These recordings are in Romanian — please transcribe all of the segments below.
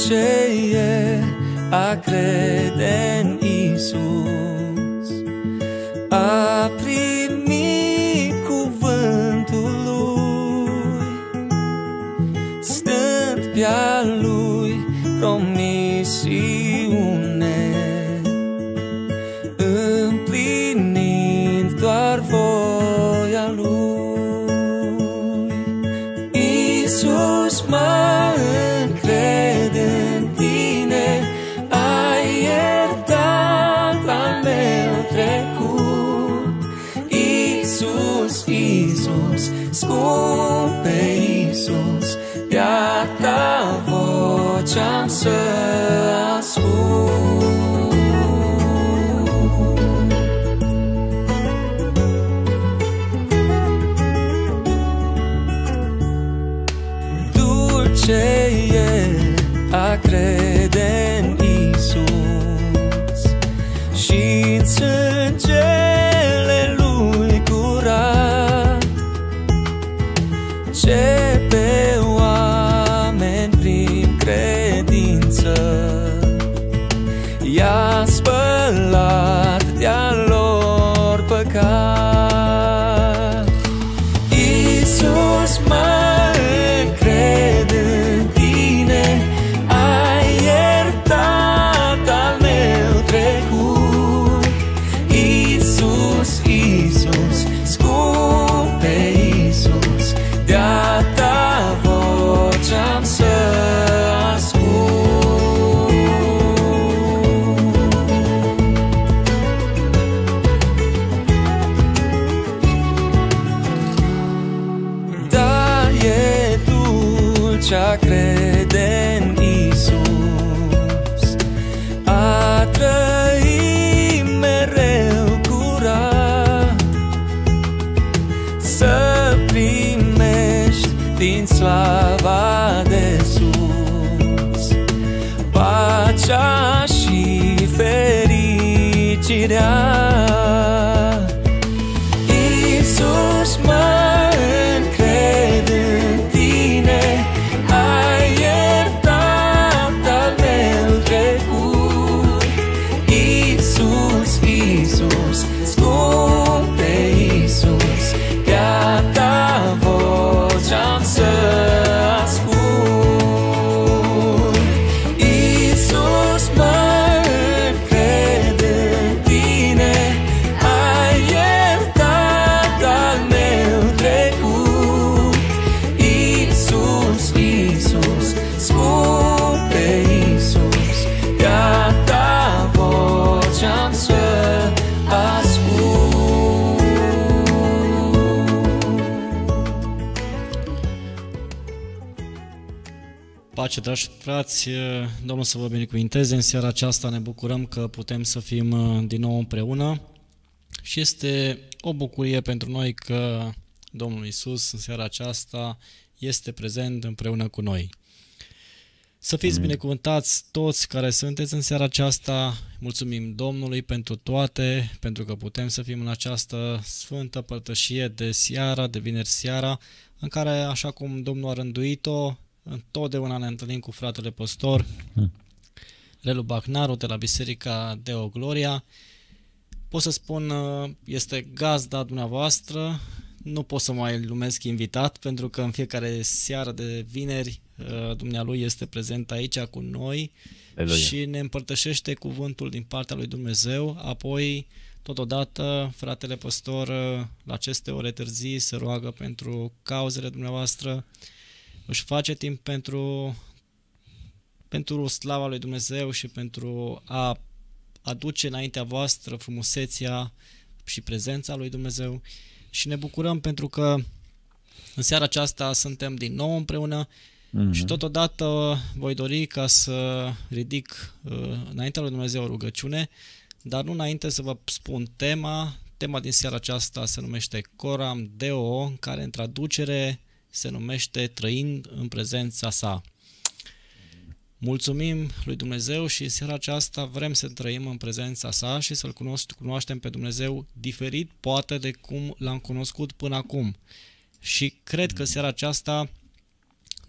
Dulce e a crede în Iisus, a primi cuvântul Lui, stând pe-a Lui promisiune, împlinind doar voia Lui. Iisus, mă încred în Tine, ai iertat al meu trecut. Iisus, Iisus, scumpe Iisus, de-a Ta voce am să ascult. Dulce e a crede în Iisus și-n sângele Lui curat, ce pe oameni prin credință i-a spălat de-a lor păcat. Iisus, mă încred în Tine, ai iertat al meu trecut. Iisus, Iisus, scumpe Iisus, de-a Ta voce am să ascult. Da, e dulce a crede în Iisus, a trăi mereu curat, să primești din slava de sus pacea și fericirea. Iisus, mă încred în Tine, ai iertat al meu trecut. Iisus, Iisus, scumpe Iisus, de-a Ta voce am să ascult. Iisus, mă încred în Tine, ai iertat al meu trecut. Iisus, Iisus, scumpe Iisus, de-a Ta voce am să ascult. Pace, dragi frați, Domnul să vă binecuvinteze. În seara aceasta ne bucurăm că putem să fim din nou împreună și este o bucurie pentru noi că Domnul Iisus în seara aceasta este prezent împreună cu noi. Să fiți binecuvântați toți care sunteți în seara aceasta. Mulțumim Domnului pentru toate, pentru că putem să fim în această sfântă părtășie de seara, de vineri seara, în care, așa cum Domnul a rânduit-o, întotdeauna ne întâlnim cu fratele păstor Relu Bacnaru de la Biserica Deo Gloria. Pot să spun, este gazda dumneavoastră, nu pot să mai numesc invitat, pentru că în fiecare seară de vineri dumnealui este prezent aici cu noi. Aleluia. Și ne împărtășește cuvântul din partea lui Dumnezeu. Apoi, totodată, fratele păstor la aceste ore târzii se roagă pentru cauzele dumneavoastră, își face timp pentru slava lui Dumnezeu și pentru a aduce înaintea voastră frumusețea și prezența lui Dumnezeu. Și ne bucurăm pentru că în seara aceasta suntem din nou împreună. Și totodată voi dori ca să ridic înaintea lui Dumnezeu o rugăciune, dar nu înainte să vă spun tema. Tema din seara aceasta se numește Coram Deo, în care în traducere se numește Trăind în prezența Sa. Mulțumim lui Dumnezeu și în seara aceasta vrem să trăim în prezența Sa și să-L cunoaștem pe Dumnezeu diferit, poate, de cum L-am cunoscut până acum. Și cred că seara aceasta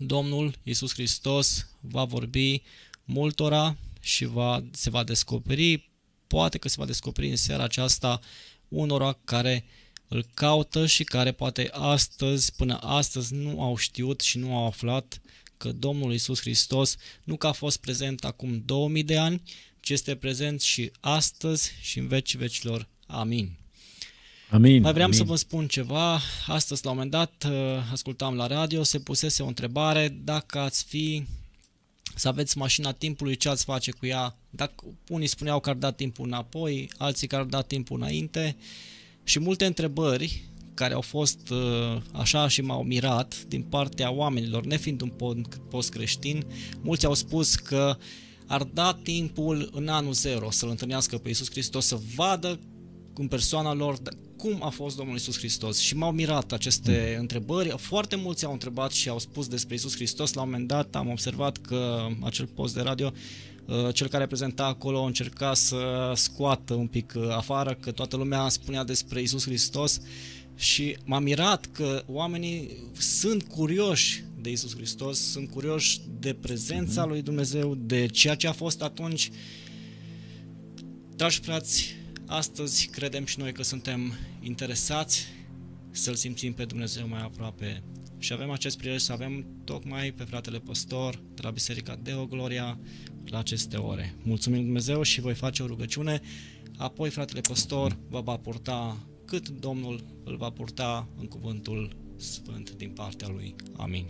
Domnul Iisus Hristos va vorbi multora și se va descoperi, poate că se va descoperi în seara aceasta unora care îl caută și care poate până astăzi nu au știut și nu au aflat că Domnul Iisus Hristos nu că a fost prezent acum 2000 de ani, ci este prezent și astăzi și în vecii vecilor. Amin. Amin. Mai vreau să vă spun ceva. Astăzi, la un moment dat, ascultam la radio, se pusese o întrebare dacă ați fi să aveți mașina timpului, ce ați face cu ea? Dacă unii spuneau că ar da timpul înapoi, alții că ar da timpul înainte și multe întrebări care au fost așa și m-au mirat din partea oamenilor, nefiind un post creștin, mulți au spus că ar da timpul în anul 0 să-L întâlnească pe Iisus Hristos, să vadă în persoana lor cum a fost Domnul Iisus Hristos. Și m-au mirat aceste întrebări. Foarte mulți au întrebat și au spus despre Iisus Hristos. La un moment dat am observat că acel post de radio, cel care prezenta acolo încerca să scoată un pic afară, că toată lumea spunea despre Iisus Hristos și m-a mirat că oamenii sunt curioși de Iisus Hristos, sunt curioși de prezența lui Dumnezeu, de ceea ce a fost atunci. Dragi frați, astăzi credem și noi că suntem interesați să-L simțim pe Dumnezeu mai aproape și avem acest prilej să avem tocmai pe fratele păstor de la Biserica Deo Gloria la aceste ore. Mulțumim Dumnezeu și voi face o rugăciune, apoi fratele păstor vă va purta cât Domnul îl va purta în cuvântul sfânt din partea Lui. Amin.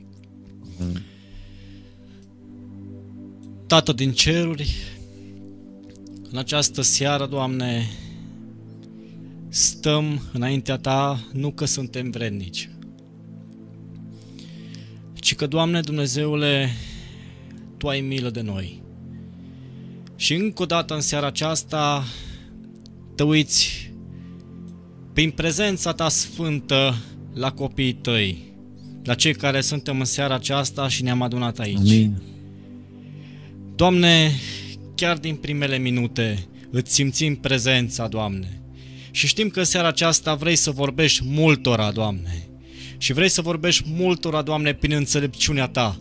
Tată din ceruri, în această seară, Doamne, stăm înaintea Ta nu că suntem vrednici, ci că, Doamne Dumnezeule, Tu ai milă de noi. Și încă o dată în seara aceasta Te uiți prin prezența Ta sfântă la copiii Tăi, la cei care suntem în seara aceasta și ne-am adunat aici. Amin. Doamne, chiar din primele minute îți simțim prezența, Doamne. Și știm că în seara aceasta vrei să vorbești multora, Doamne. Și vrei să vorbești multora, Doamne, prin înțelepciunea Ta.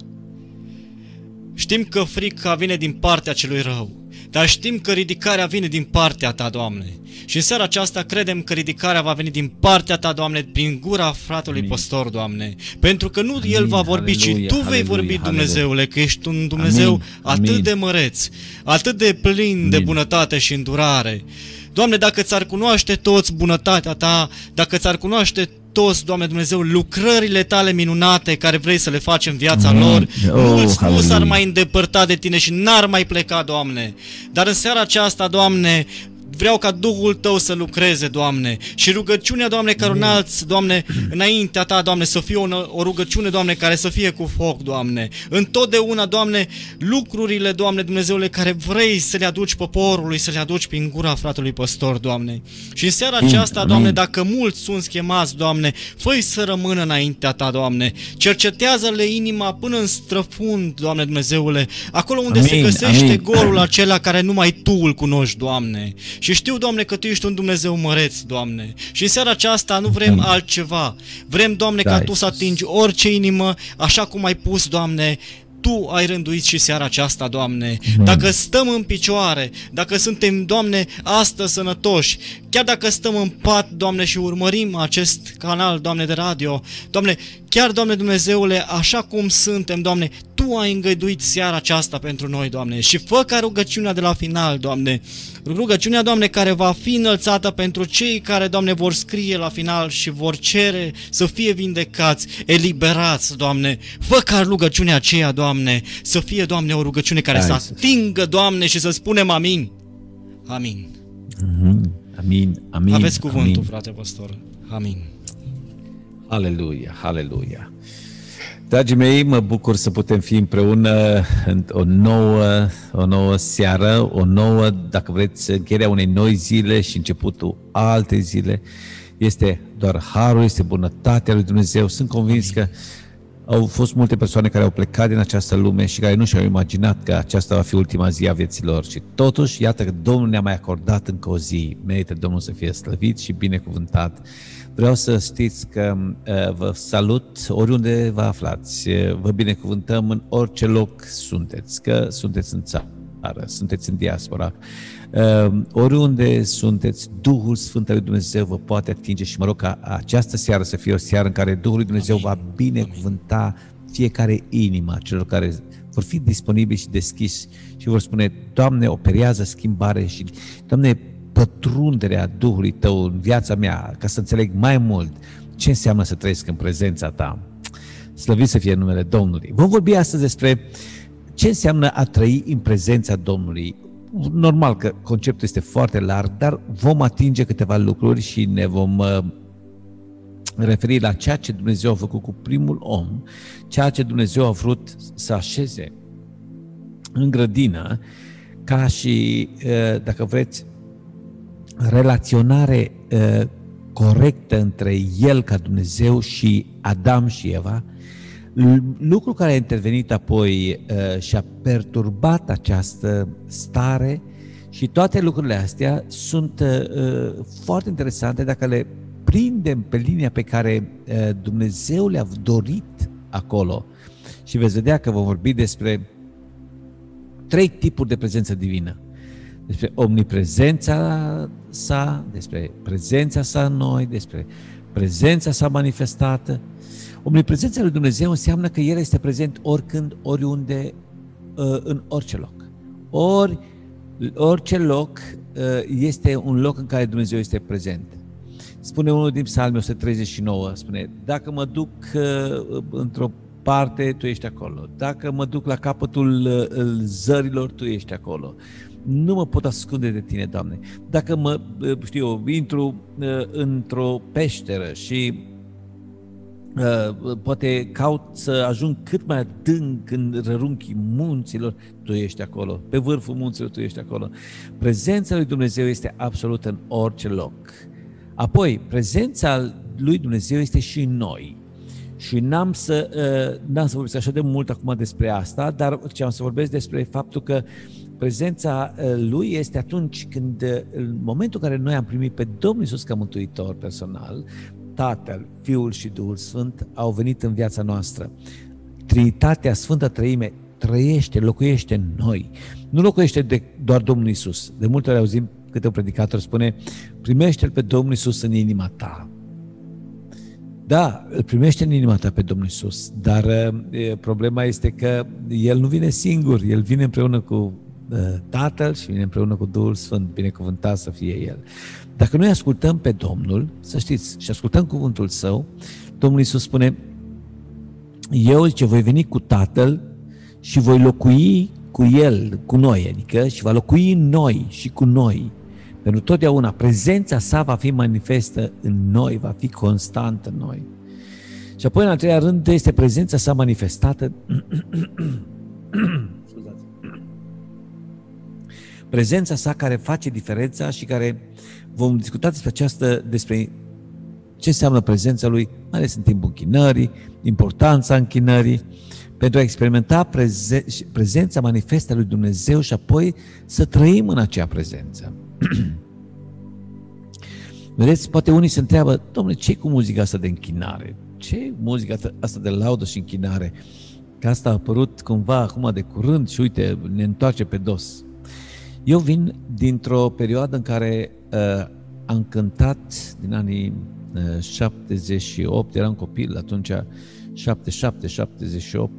Știm că frica vine din partea celui rău, dar știm că ridicarea vine din partea Ta, Doamne. Și în seara aceasta credem că ridicarea va veni din partea Ta, Doamne, prin gura fratelui păstor, Doamne. Pentru că nu el va vorbi, ci Tu vei vorbi, Dumnezeule, că ești un Dumnezeu atât de măreț, atât de plin de bunătate și îndurare. Doamne, dacă ți-ar cunoaște toți bunătatea Ta, dacă ți-ar cunoaște toți, Doamne Dumnezeu, lucrările Tale minunate care vrei să le faci în viața lor, mulți nu s-ar mai îndepărta de Tine și n-ar mai pleca, Doamne. Dar în seara aceasta, Doamne, vreau ca Duhul Tău să lucreze, Doamne, și rugăciunea, Doamne, care o înalți, Doamne, înaintea Ta, Doamne, să fie o rugăciune, Doamne, care să fie cu foc, Doamne. Întotdeauna, Doamne, lucrurile, Doamne, Dumnezeule, care vrei să le aduci poporului, să le aduci prin gura fratelui păstor, Doamne. Și în seara aceasta, Doamne, dacă mulți sunt chemați, Doamne, fă-i să rămână înaintea Ta, Doamne. Cercetează-le inima până în străfund, Doamne Dumnezeule, acolo unde se găsește golul acela care numai Tu îl cunoști, Doamne. Și știu, Doamne, că Tu ești un Dumnezeu măreț, Doamne. Și în seara aceasta nu vrem altceva. Vrem, Doamne, ca Tu să atingi orice inimă, așa cum ai pus, Doamne, Tu ai rânduit și seara aceasta, Doamne. Dacă stăm în picioare, dacă suntem, Doamne, astăzi sănătoși, chiar dacă stăm în pat, Doamne, și urmărim acest canal, Doamne, de radio, Doamne, chiar, Doamne Dumnezeule, așa cum suntem, Doamne, Tu ai îngăduit seara aceasta pentru noi, Doamne. Și fă ca rugăciunea de la final, Doamne, rugăciunea, Doamne, care va fi înălțată pentru cei care, Doamne, vor scrie la final și vor cere să fie vindecați, eliberați, Doamne. Fă ca rugăciunea aceea, Doamne, să fie, Doamne, o rugăciune care să atingă, Doamne, și să spunem amin. Amin. Amin. Amin. Aveți cuvântul, frate păstor. Amin. Aleluia, aleluia. Dragii mei, mă bucur să putem fi împreună în o nouă seară, o nouă, dacă vreți, încheierea unei noi zile și începutul altei zile. Este doar harul, este bunătatea lui Dumnezeu. Sunt convins că au fost multe persoane care au plecat din această lume și care nu și-au imaginat că aceasta va fi ultima zi a vieților. Și totuși, iată că Domnul ne-a mai acordat încă o zi. Merită Domnul să fie slăvit și binecuvântat. vreau să știți că vă salut oriunde vă aflați, vă binecuvântăm în orice loc sunteți, că sunteți în țară, sunteți în diaspora, oriunde sunteți, Duhul Sfânt al lui Dumnezeu vă poate atinge și mă rog ca această seară să fie o seară în care Duhul lui Dumnezeu va binecuvânta fiecare inimă a celor care vor fi disponibili și deschiși și vor spune: Doamne, operează schimbare și, Doamne, pătrunderea Duhului Tău în viața mea, ca să înțeleg mai mult ce înseamnă să trăiesc în prezența Ta. Slăvit să fie numele Domnului. Vom vorbi astăzi despre ce înseamnă a trăi în prezența Domnului. Normal că conceptul este foarte larg, dar vom atinge câteva lucruri și ne vom referi la ceea ce Dumnezeu a făcut cu primul om, ceea ce Dumnezeu a vrut să așeze în grădină, ca și, dacă vreți, relaționare corectă între El ca Dumnezeu și Adam și Eva, lucru care a intervenit apoi și a perturbat această stare și toate lucrurile astea sunt foarte interesante dacă le prindem pe linia pe care Dumnezeu le-a dorit acolo. Și veți vedea că vom vorbi despre 3 tipuri de prezență divină. Despre omniprezența sa, despre prezența sa în noi, despre prezența sa manifestată. Omniprezența lui Dumnezeu înseamnă că El este prezent oricând, oriunde, în orice loc. Orice loc este un loc în care Dumnezeu este prezent. Spune unul din Psalmii 139, spune: dacă mă duc într-o parte, Tu ești acolo. Dacă mă duc la capătul zărilor, Tu ești acolo. Nu mă pot ascunde de Tine, Doamne. Dacă intru într-o peșteră și poate caut să ajung cât mai adânc în rărunchii munților, Tu ești acolo. Pe vârful munților Tu ești acolo. Prezența lui Dumnezeu este absolut în orice loc. Apoi, prezența lui Dumnezeu este și în noi. Și n-am să vorbesc așa de mult acum despre asta, dar ce am să vorbesc despre faptul că prezența Lui este atunci când, în momentul în care noi am primit pe Domnul Iisus ca mântuitor personal, Tatăl, Fiul și Duhul Sfânt au venit în viața noastră. Trinitatea, Sfânta Treime, trăiește, locuiește în noi. Nu locuiește doar Domnul Iisus. De multe ori auzim câte un predicator spune: primește-L pe Domnul Iisus în inima ta. Da, îl primește în inima ta pe Domnul Iisus, dar problema este că El nu vine singur, El vine împreună cu Tatăl și vine împreună cu Duhul Sfânt, binecuvântat să fie El. Dacă noi ascultăm pe Domnul, să știți, și ascultăm cuvântul Său, Domnul Iisus spune: eu, zice, voi veni cu Tatăl și voi locui cu El, cu noi, adică, și va locui în noi și cu noi. Pentru totdeauna prezența sa va fi manifestă în noi, va fi constantă în noi. Și apoi, în al treilea rând, este prezența sa manifestată. Prezența sa care face diferența și care vom discuta despre ce înseamnă prezența lui, mai ales în timpul închinării, importanța închinării, pentru a experimenta prezența manifestă a lui Dumnezeu și apoi să trăim în acea prezență. Vedeți, poate unii se întreabă: Dom'le, ce-i cu muzica asta de închinare? Ce muzica asta de laudă și închinare? Că asta a apărut cumva acum de curând și uite, ne întoarce pe dos. Eu vin dintr-o perioadă în care am cântat din anii 78, eram copil atunci, 77, 78,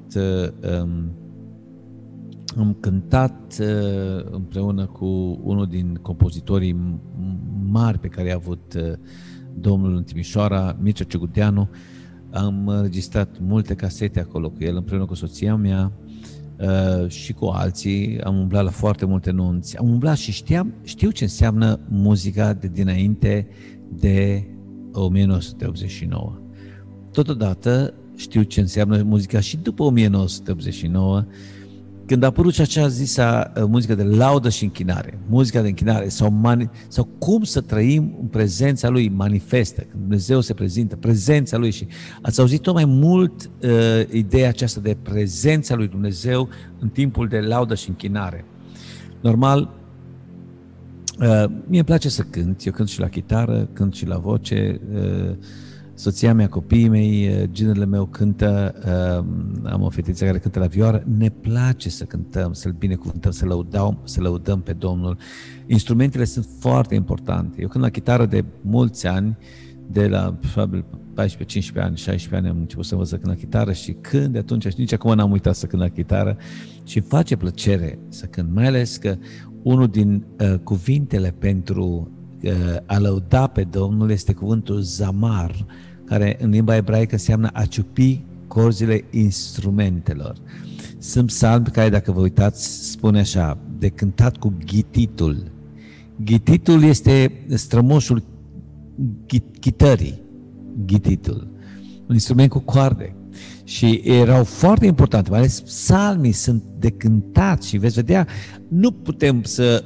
am cântat împreună cu unul din compozitorii mari pe care i-a avut Domnul în Timișoara, Mircea Cegudeanu. Am înregistrat multe casete acolo cu el, împreună cu soția mea și cu alții. Am umblat la foarte multe nunți. Am umblat și știu ce înseamnă muzica de dinainte de 1989. Totodată știu ce înseamnă muzica și după 1989, când a apărut și acea zisă muzică de laudă și închinare, muzica de închinare sau cum să trăim în prezența Lui manifestă, când Dumnezeu se prezintă, prezența Lui. Și ați auzit tot mai mult ideea aceasta de prezența Lui Dumnezeu în timpul de laudă și închinare. Normal, Mie îmi place să cânt, eu cânt și la chitară, cânt și la voce, soția mea, copiii mei, ginerele meu cântă, am o fetiță care cântă la vioară, ne place să cântăm, să-L binecuvântăm, să lăudăm pe Domnul. Instrumentele sunt foarte importante. Eu cânt la chitară de mulți ani, de la probabil 14, 15 ani, 16 ani am început să învăț să cânt la chitară și cânt de atunci și nici acum n-am uitat să cânt la chitară și îmi face plăcere să cânt, mai ales că unul din cuvintele pentru a lăuda pe Domnul este cuvântul zamar, care în limba ebraică înseamnă a ciupi corzile instrumentelor. Sunt psalmi care, dacă vă uitați, spune așa, de cântat cu ghititul. Ghititul este strămoșul chitării, ghititul, un instrument cu coarde. Și erau foarte importante, mai ales psalmii sunt de cântat și veți vedea, nu putem să,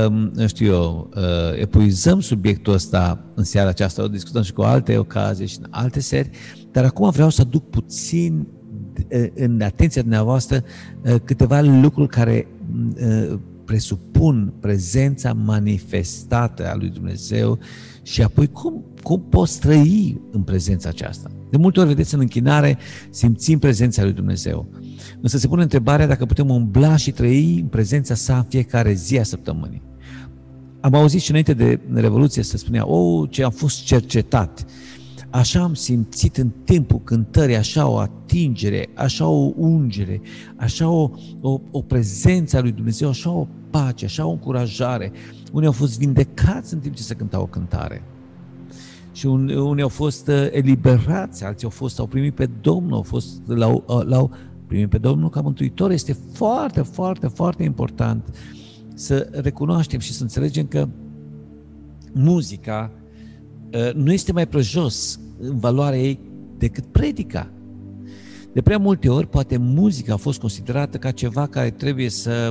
epuizăm subiectul ăsta în seara aceasta, o discutăm și cu alte ocazii și în alte seri, dar acum vreau să aduc puțin în atenția dumneavoastră câteva lucruri care presupun prezența manifestată a lui Dumnezeu și apoi cum poți trăi în prezența aceasta. De multe ori, vedeți, în închinare simțim prezența lui Dumnezeu. Însă se pune întrebarea dacă putem umbla și trăi în prezența sa în fiecare zi a săptămânii. Am auzit și înainte de Revoluție să spunea, ce am fost cercetat. Așa am simțit în timpul cântării, așa o atingere, așa o ungere, așa o prezență a lui Dumnezeu, așa o pace, așa o încurajare. Unii au fost vindecați în timp ce se cânta o cântare. Și unii au fost eliberați, alții au primit pe Domnul, l-au primit pe Domnul ca mântuitor. Este foarte, foarte, foarte important să recunoaștem și să înțelegem că muzica nu este mai prejos în valoarea ei decât predica. De prea multe ori, poate muzica a fost considerată ca ceva care trebuie să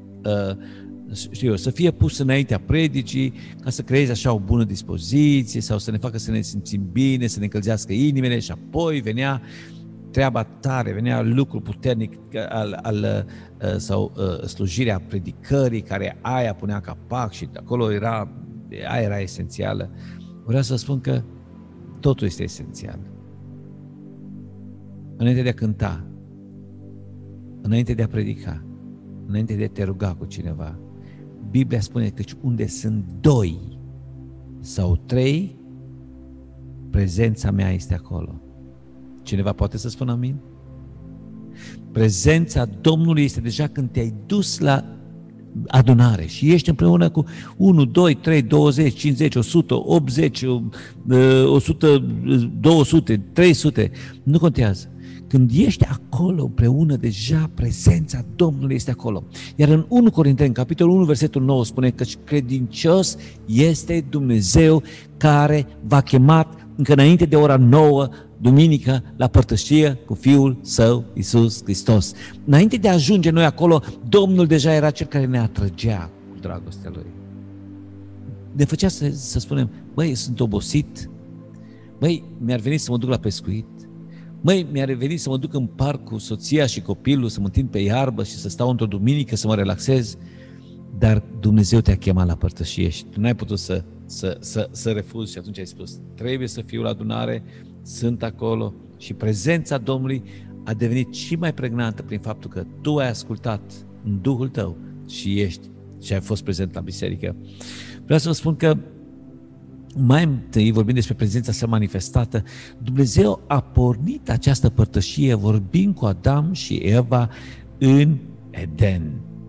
fie pus înaintea predicii, ca să creeze așa o bună dispoziție sau să ne facă să ne simțim bine, să ne încălzească inimile și apoi venea treaba tare, venea lucru puternic sau slujirea predicării, care aia punea capac și acolo aia era esențială. Vreau să spun că totul este esențial. Înainte de a cânta, înainte de a predica, înainte de a te ruga cu cineva, Biblia spune că unde sunt 2 sau 3, prezența mea este acolo. Cineva poate să spună amin? Prezența Domnului este deja când te-ai dus la adunare și ești împreună cu 1, 2, 3, 20, 50, 100, 80, 100, 200, 300, nu contează. Când ești acolo împreună, deja prezența Domnului este acolo. Iar în 1 Corinteni, capitolul 1, versetul 9, spune că credincios este Dumnezeu care v-a chemat încă înainte de ora 9, duminică, la părtășie cu Fiul Său, Iisus Hristos. Înainte de a ajunge noi acolo, Domnul deja era Cel care ne atrăgea cu dragostea Lui. Ne făcea să spunem, băi, sunt obosit, băi, mi-ar veni să mă duc la pescuit, băi, mi-ar veni să mă duc în parc cu soția și copilul, să mă întind pe iarbă și să stau într-o duminică, să mă relaxez, dar Dumnezeu te-a chemat la părtășie și tu n-ai putut să refuzi și atunci ai spus, trebuie să fiu la adunare, sunt acolo și prezența Domnului a devenit și mai pregnantă prin faptul că tu ai ascultat în Duhul tău și ai fost prezent la biserică. Vreau să vă spun că mai întâi, vorbind despre prezența sa manifestată, Dumnezeu a pornit această părtășie vorbind cu Adam și Eva în Eden.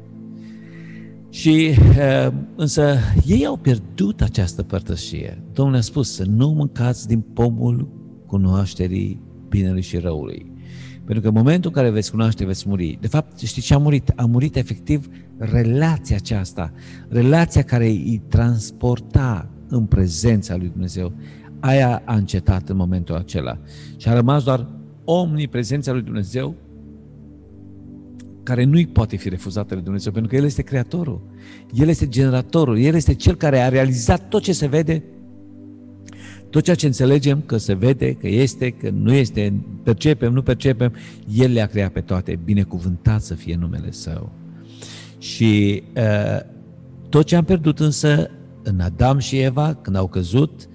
Și însă ei au pierdut această părtășie. Domnul a spus să nu mâncați din pomul cunoașterii binelui și răului. Pentru că în momentul în care veți cunoaște, veți muri. De fapt, știți ce a murit? A murit efectiv relația aceasta, relația care îi transporta în prezența lui Dumnezeu. Aia a încetat în momentul acela. Și a rămas doar omniprezența lui Dumnezeu, care nu-i poate fi refuzată de Dumnezeu, pentru că El este Creatorul, El este Generatorul, El este Cel care a realizat tot ce se vede, tot ceea ce înțelegem că se vede, că este, că nu este, percepem, nu percepem, El le-a creat pe toate, binecuvântat să fie numele Său. Și tot ce am pierdut însă în Adam și Eva, când au căzut,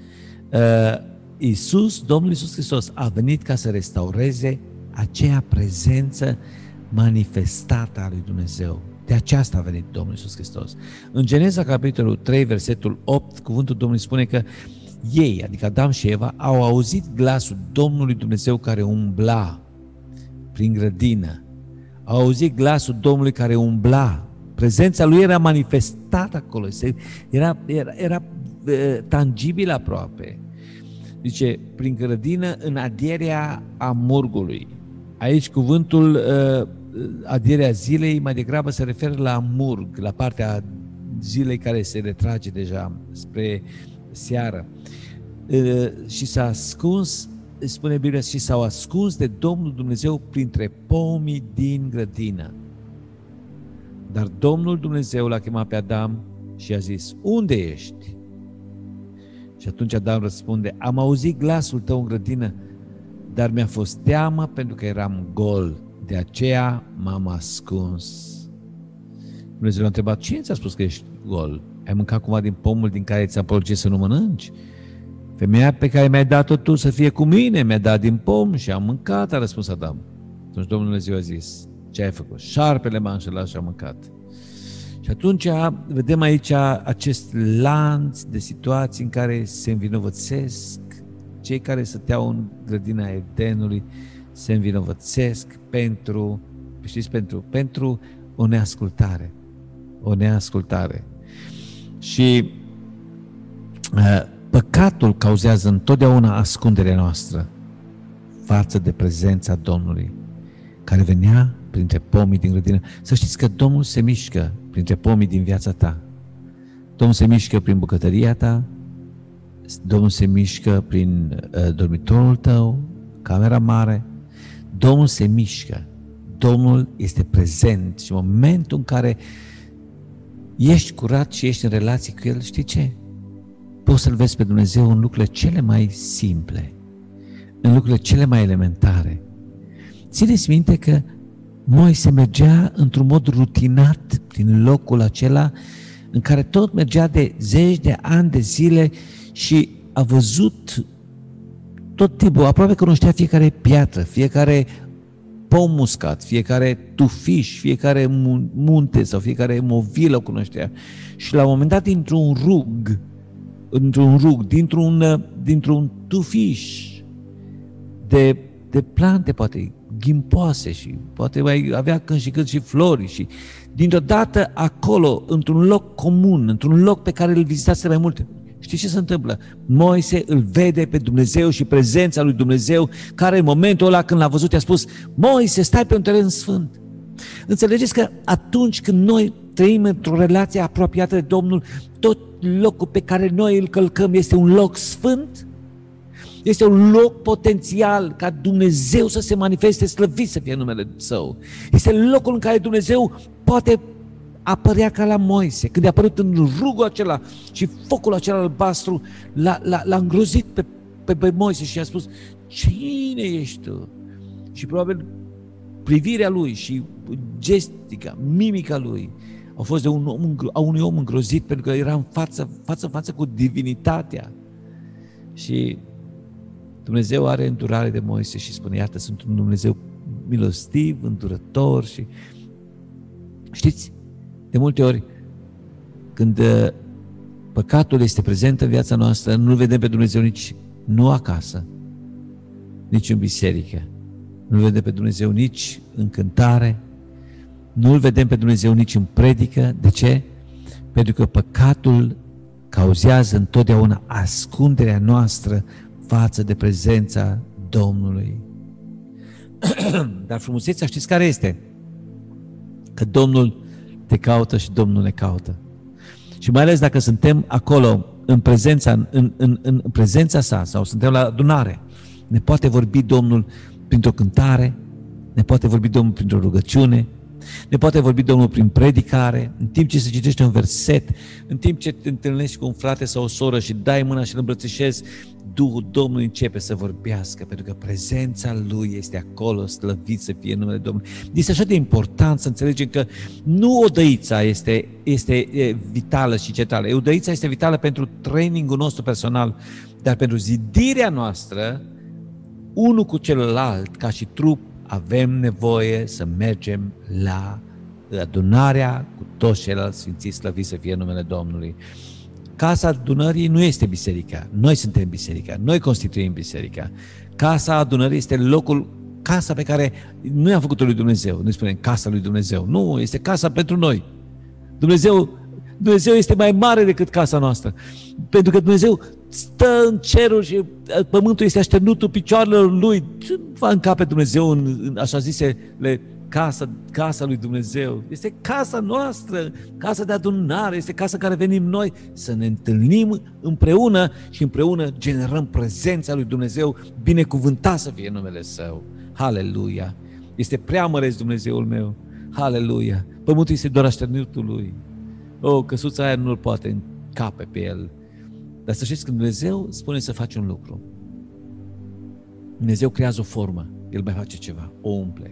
Domnul Iisus Hristos a venit ca să restaureze aceea prezență manifestată a lui Dumnezeu. De aceasta a venit Domnul Iisus Hristos. În Geneza, capitolul 3, versetul 8, cuvântul Domnului spune că ei, adică Adam și Eva, au auzit glasul Domnului Dumnezeu care umbla prin grădină. Au auzit glasul Domnului care umbla. Prezența lui era manifestată acolo. Era tangibil aproape. Zice, prin grădină, în adierea amurgului. Aici cuvântul adierea zilei mai degrabă se referă la amurg, la partea zilei care se retrage deja spre seară. Și s-a ascuns, spune Biblia, și s-au ascuns de Domnul Dumnezeu printre pomii din grădină. Dar Domnul Dumnezeu l-a chemat pe Adam și a zis, unde ești? Și atunci Adam răspunde, am auzit glasul tău în grădină, dar mi-a fost teamă pentru că eram gol, de aceea m-am ascuns. Dumnezeu l-a întrebat, cine ți-a spus că ești gol? Ai mâncat cumva din pomul din care ți-am poruncit să nu mănânci? Femeia pe care mi-ai dat-o tu să fie cu mine, mi-a dat din pom și am mâncat, a răspuns Adam. Atunci Domnul Dumnezeu a zis, ce ai făcut? Șarpele m-a înșelat și a mâncat. Și atunci vedem aici acest lanț de situații în care se învinovățesc cei care stăteau în grădina Edenului, se învinovățesc pentru o neascultare. O neascultare. Și păcatul cauzează întotdeauna ascunderea noastră față de prezența Domnului, care venea printre pomii din grădină. Să știți că Domnul se mișcă printre pomii din viața ta. Domnul se mișcă prin bucătăria ta, Domnul se mișcă prin dormitorul tău, camera mare. Domnul se mișcă. Domnul este prezent și în momentul în care ești curat și ești în relație cu El, știi ce? Poți să-L vezi pe Dumnezeu în lucrurile cele mai simple, în lucrurile cele mai elementare. Țineți minte că Moise mergea într-un mod rutinat prin locul acela în care tot mergea de zeci de ani de zile și a văzut tot timpul, aproape cunoștea fiecare piatră, fiecare pom muscat, fiecare tufiș, fiecare munte sau fiecare movilă o cunoștea. Și la un moment dat, dintr-un tufiș de plante, poate ghimpoase și poate mai avea când și când și flori și dintr-o dată acolo, într-un loc comun, într-un loc pe care îl vizitase mai multe. Știți ce se întâmplă? Moise îl vede pe Dumnezeu și prezența lui Dumnezeu, care în momentul ăla când l-a văzut i-a spus, Moise, stai pe un teren sfânt. Înțelegeți că atunci când noi trăim într-o relație apropiată de Domnul, tot locul pe care noi îl călcăm este un loc sfânt? Este un loc potențial ca Dumnezeu să se manifeste, slăvit să fie numele Său. Este locul în care Dumnezeu poate apărea ca la Moise. Când a apărut în rugul acela și focul acela albastru, l-a îngrozit pe Moise și a spus, cine ești tu? Și probabil privirea lui și gestica, mimica lui au fost de unui om îngrozit, pentru că era în față cu divinitatea. Și Dumnezeu are îndurare de Moise și spune, iată, sunt un Dumnezeu milostiv, îndurător. Și știți, de multe ori când păcatul este prezent în viața noastră, nu-L vedem pe Dumnezeu nici nu acasă, nici în biserică, nu-L vedem pe Dumnezeu nici în cântare, nu-L vedem pe Dumnezeu nici în predică. De ce? Pentru că păcatul cauzează întotdeauna ascunderea noastră față de prezența Domnului. Dar frumusețea, știți care este? Că Domnul te caută și Domnul ne caută. Și mai ales dacă suntem acolo în prezența sa sau suntem la adunare, ne poate vorbi Domnul printr-o cântare, ne poate vorbi Domnul printr-o rugăciune, ne poate vorbi Domnul prin predicare, în timp ce se citește un verset, în timp ce te întâlnești cu un frate sau o soră și dai mâna și îl îmbrățișezi, Duhul Domnului începe să vorbească, pentru că prezența Lui este acolo, slăvit să fie numele Domnului. Este așa de important să înțelegem că nu odăița este vitală și centrală. Odăița este vitală pentru trainingul nostru personal, dar pentru zidirea noastră, unul cu celălalt, ca și trup, avem nevoie să mergem la adunarea cu toți ceilalți sfințiți, slăviți să fie numele Domnului. Casa adunării nu este biserica. Noi suntem biserica. Noi constituim biserica. Casa adunării este casa pe care noi am făcut-o lui Dumnezeu. Noi spunem casa lui Dumnezeu. Nu, este casa pentru noi. Dumnezeu este mai mare decât casa noastră. Pentru că Dumnezeu stă în cerul și pământul este așternutul picioarelor Lui. Ce va încape Dumnezeu în așa zisele casa lui Dumnezeu? Este casa noastră, casa de adunare, este casa în care venim noi să ne întâlnim împreună și împreună generăm prezența lui Dumnezeu, binecuvântat să fie numele Său. Haleluia! Este prea măreț Dumnezeul meu. Haleluia! Pământul este doar așternutul Lui. Căsuța aia nu-l poate încape pe el. Dar să știți că Dumnezeu spune să faci un lucru. Dumnezeu creează o formă, El mai face ceva, o umple.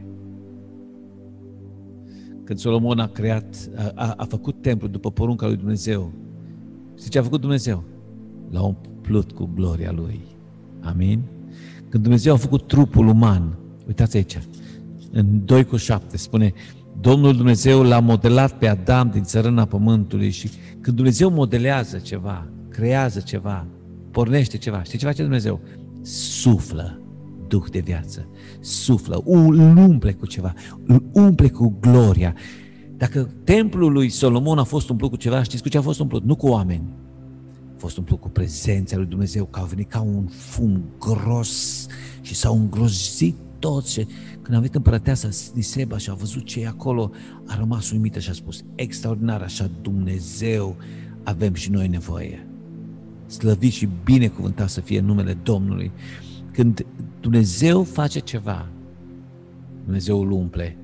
Când Solomon a făcut templul după porunca lui Dumnezeu, știți ce a făcut Dumnezeu? L-a umplut cu gloria Lui. Amin? Când Dumnezeu a făcut trupul uman, uitați aici, în 2:7 spune, Domnul Dumnezeu l-a modelat pe Adam din țărâna pământului și când Dumnezeu modelează ceva, creează ceva, pornește ceva, știi ce face Dumnezeu? Suflă Duh de viață, suflă, îl umple cu ceva, îl umple cu gloria. Dacă templul lui Solomon a fost umplut cu ceva, știți cu ce a fost umplut? Nu cu oameni. A fost umplut cu prezența lui Dumnezeu, că a venit ca un fum gros și s-au îngrozit toți. Și când a venit împărăteasa Niseba și a văzut ce e acolo, a rămas uimită și a spus, extraordinar, așa Dumnezeu avem și noi nevoie. Slăvit și binecuvântat să fie numele Domnului. Când Dumnezeu face ceva, Dumnezeu îl umple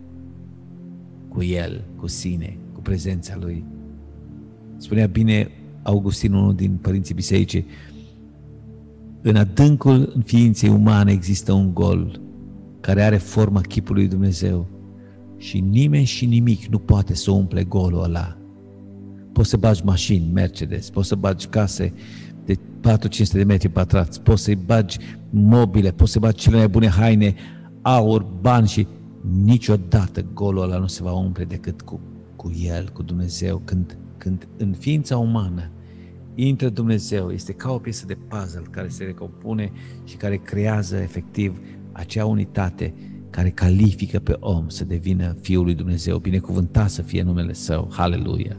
cu El, cu sine, cu prezența Lui. Spunea bine Augustin, unul din părinții bisericii, în adâncul ființei umane există un gol care are forma chipului lui Dumnezeu și nimeni și nimic nu poate să umple golul ăla. Poți să bagi mașini, Mercedes, poți să bagi case de 400-500 de metri pătrați, poți să-i bagi mobile, poți să bagi cele mai bune haine, aur, bani și niciodată golul ăla nu se va umple decât cu El, cu Dumnezeu. Când în ființa umană intră Dumnezeu, este ca o piesă de puzzle care se recompune și care creează efectiv acea unitate care califică pe om să devină Fiul lui Dumnezeu, binecuvântat să fie numele Său. Haleluia!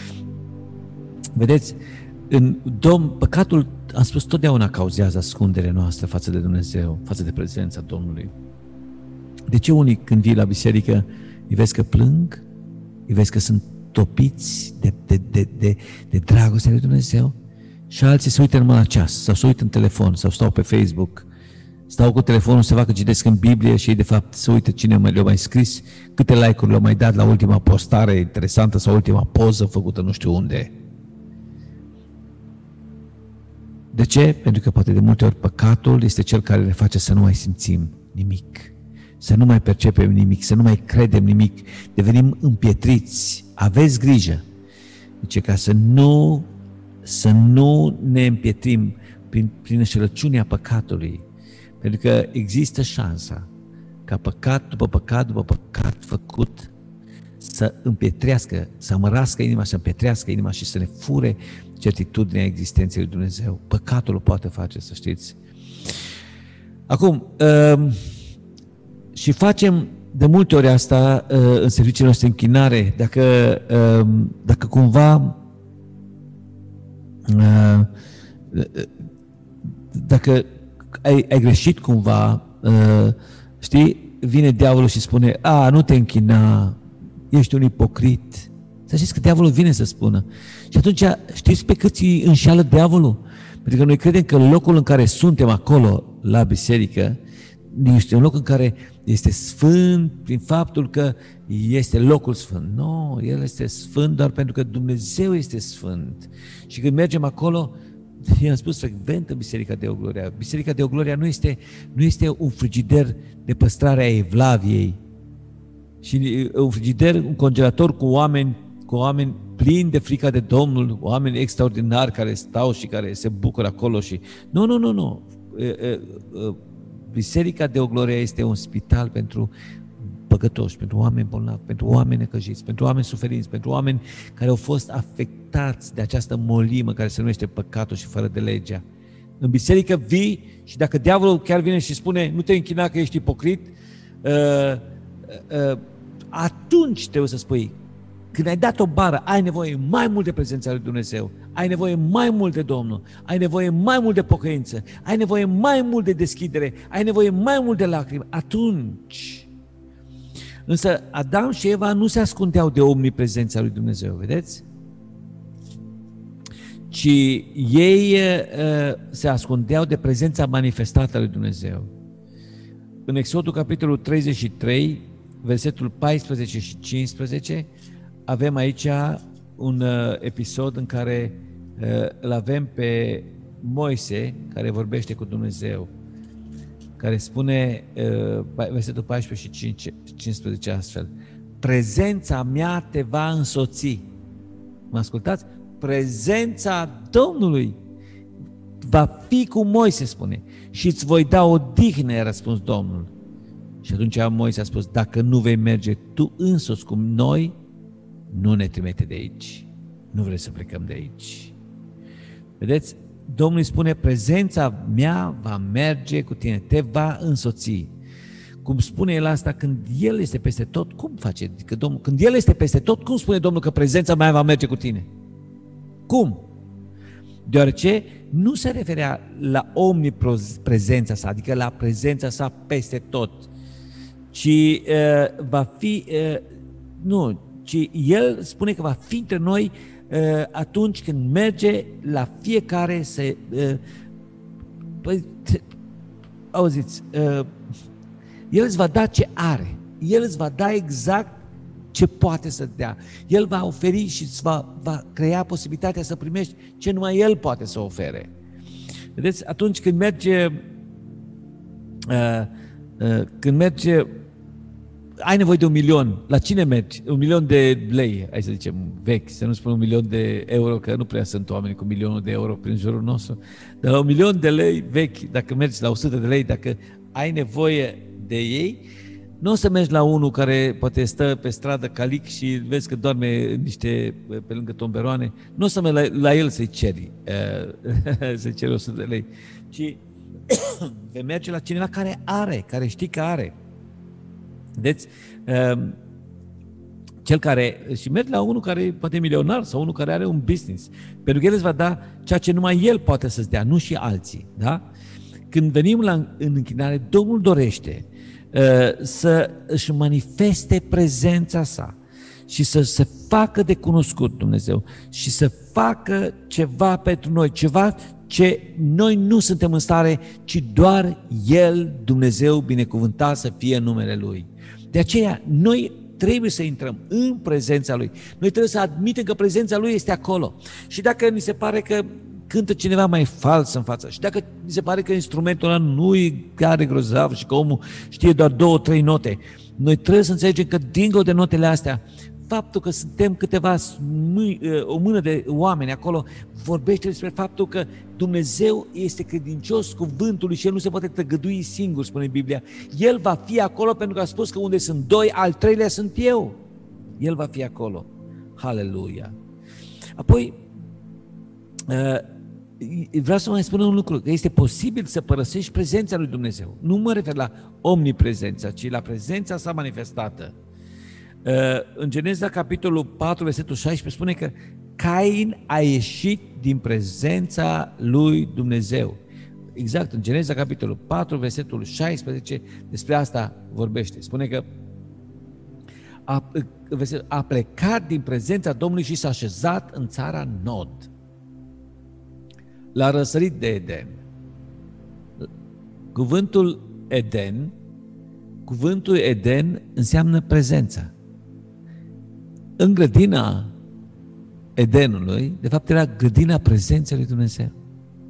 Vedeți, păcatul, am spus, totdeauna cauzează ascunderea noastră față de Dumnezeu, față de prezența Domnului. De ce unii când vii la biserică îi vezi că plâng, îi vezi că sunt topiți de dragostea lui Dumnezeu și alții se uită numai la ceas sau se uită în telefon sau stau pe Facebook, stau cu telefonul să facă citesc în Biblie și ei de fapt se uită cine le-a mai scris, câte like-uri le-au mai dat la ultima postare interesantă sau ultima poză făcută nu știu unde. De ce? Pentru că poate de multe ori păcatul este cel care ne face să nu mai simțim nimic, să nu mai percepem nimic, să nu mai credem nimic, devenim împietriți. Aveți grijă, zice, ca să nu ne împietrim prin înșelăciunea păcatului, pentru că există șansa ca păcat după păcat făcut să împietrească, să amărască inima, să împietrească inima și să ne fure certitudinea existenței lui Dumnezeu. Păcatul o poate face, să știți. Acum, și facem de multe ori asta în serviciile noastre închinare, dacă cumva dacă ai greșit cumva, știi, vine diavolul și spune, nu te închina, ești un ipocrit. Să știți că diavolul vine să spună. Și atunci știți pe cât îi înșeală diavolul? Pentru că noi credem că locul în care suntem acolo, la biserică, este un loc în care este sfânt prin faptul că este locul sfânt. Nu, el este sfânt doar pentru că Dumnezeu este sfânt. Și când mergem acolo, i-am spus frecvent în Biserica Deo Gloria. Biserica Deo Gloria nu este un frigider de păstrare a evlaviei și un frigider, un congelator cu oameni plini de frica de Domnul, oameni extraordinari care stau și care se bucură acolo și... Nu. Biserica Deo Gloria este un spital pentru păcătoși, pentru oameni bolnavi, pentru oameni necăjiți, pentru oameni suferinți, pentru oameni care au fost afectați de această molimă care se numește păcatul și fără de legea. În biserică vii și dacă diavolul chiar vine și spune nu te închina că ești ipocrit, atunci trebuie să spui, când ai dat o bară, ai nevoie mai mult de prezența lui Dumnezeu, ai nevoie mai mult de Domnul, ai nevoie mai mult de pocăință, ai nevoie mai mult de deschidere, ai nevoie mai mult de lacrimi, atunci. Însă Adam și Eva nu se ascundeau de omniprezența lui Dumnezeu, vedeți? Ci ei se ascundeau de prezența manifestată a lui Dumnezeu. În Exodul capitolul 33, versetul 14 și 15, avem aici un episod în care îl avem pe Moise care vorbește cu Dumnezeu, care spune, versetul 14 și 15 astfel, prezența mea te va însoți. Mă ascultați? Prezența Domnului va fi cu Moise, spune, și îți voi da odihnă, a răspuns Domnul. Și atunci Moise a spus, dacă nu vei merge tu însuți cu noi, nu ne trimite de aici. Nu vrei să plecăm de aici. Vedeți? Domnul îi spune, prezența mea va merge cu tine, te va însoți. Cum spune el asta, când el este peste tot, cum face? Adică Domnul, când el este peste tot, cum spune Domnul că prezența mea va merge cu tine? Cum? Deoarece nu se referea la omniprezența sa, adică la prezența sa peste tot, ci va fi, ci el spune că va fi între noi atunci când merge la fiecare să... auziți, el îți va da ce are, el îți va da exact ce poate să dea. El va oferi și îți va crea posibilitatea să primești ce numai el poate să ofere. Vedeți, atunci când merge, ai nevoie de 1 milion, la cine mergi? 1 milion de lei, hai să zicem, vechi, să nu spun 1 milion de euro, că nu prea sunt oameni cu 1 milion de euro prin jurul nostru, dar la 1 milion de lei vechi, dacă mergi la 100 de lei, dacă ai nevoie de ei, nu o să mergi la unul care poate stă pe stradă calic și vezi că doarme pe lângă tomberoane, nu o să mergi la el să-i ceri, să-i ceri 100 de lei, ci vei merge la cineva care are, care știi că are. Vedeți? Cel care, și mergi la unul care poate e milionar sau unul care are un business, pentru că el îți va da ceea ce numai el poate să-ți dea, nu și alții. Da? Când venim în închinare, Domnul dorește să își manifeste prezența sa și să se facă de cunoscut Dumnezeu și să facă ceva pentru noi, ceva ce noi nu suntem în stare, ci doar El, Dumnezeu, binecuvântat să fie numele Lui. De aceea, noi trebuie să intrăm în prezența Lui. Noi trebuie să admitem că prezența Lui este acolo. Și dacă ni se pare că cântă cineva mai fals în față și dacă ni se pare că instrumentul ăla nu e chiar grozav și că omul știe doar 2-3 note, noi trebuie să înțelegem că dincolo de notele astea, faptul că suntem o mână de oameni acolo vorbește despre faptul că Dumnezeu este credincios cuvântului și El nu se poate tăgădui singur, spune Biblia. El va fi acolo pentru că a spus că unde sunt doi, al treilea sunt eu. El va fi acolo. Haleluia! Apoi, vreau să mai spun un lucru, că este posibil să părăsești prezența lui Dumnezeu. Nu mă refer la omniprezența, ci la prezența sa manifestată. În Geneza, capitolul 4, versetul 16, spune că Cain a ieșit din prezența lui Dumnezeu. Exact, în Geneza, capitolul 4, versetul 16, despre asta vorbește. Spune că a plecat din prezența Domnului și s-a așezat în țara Nod. L-a răsărit de Eden. Cuvântul Eden înseamnă prezența. În grădina Edenului, de fapt era grădina prezenței lui Dumnezeu.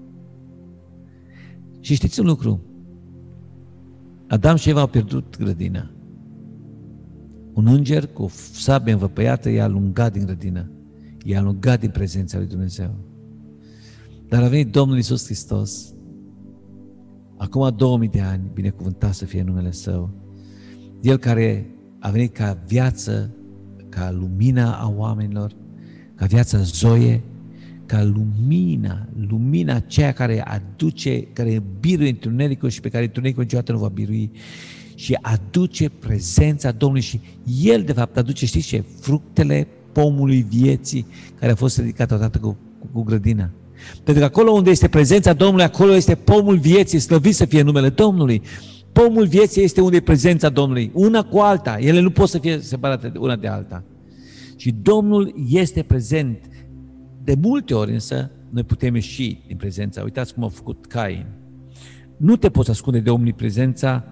Și știți un lucru? Adam și Eva au pierdut grădina. Un înger cu o sabie învăpăiată i-a alungat din grădină. I-a alungat din prezența lui Dumnezeu. Dar a venit Domnul Iisus Hristos, acum 2000 de ani, binecuvântat să fie numele Său. El care a venit ca viață, ca lumina a oamenilor, ca viața zoe, ca lumina aceea care aduce, care biruie întunericul și pe care întunericul niciodată nu va birui și aduce prezența Domnului și El de fapt aduce, știți ce? Fructele pomului vieții care a fost ridicat odată cu grădina. Pentru că acolo unde este prezența Domnului, acolo este pomul vieții, slăvit să fie numele Domnului. Pomul vieții este unde e prezența Domnului, una cu alta, ele nu pot să fie separate una de alta. Și Domnul este prezent. De multe ori însă noi putem ieși din prezența. Uitați cum a făcut Cain. Nu te poți ascunde de omniprezența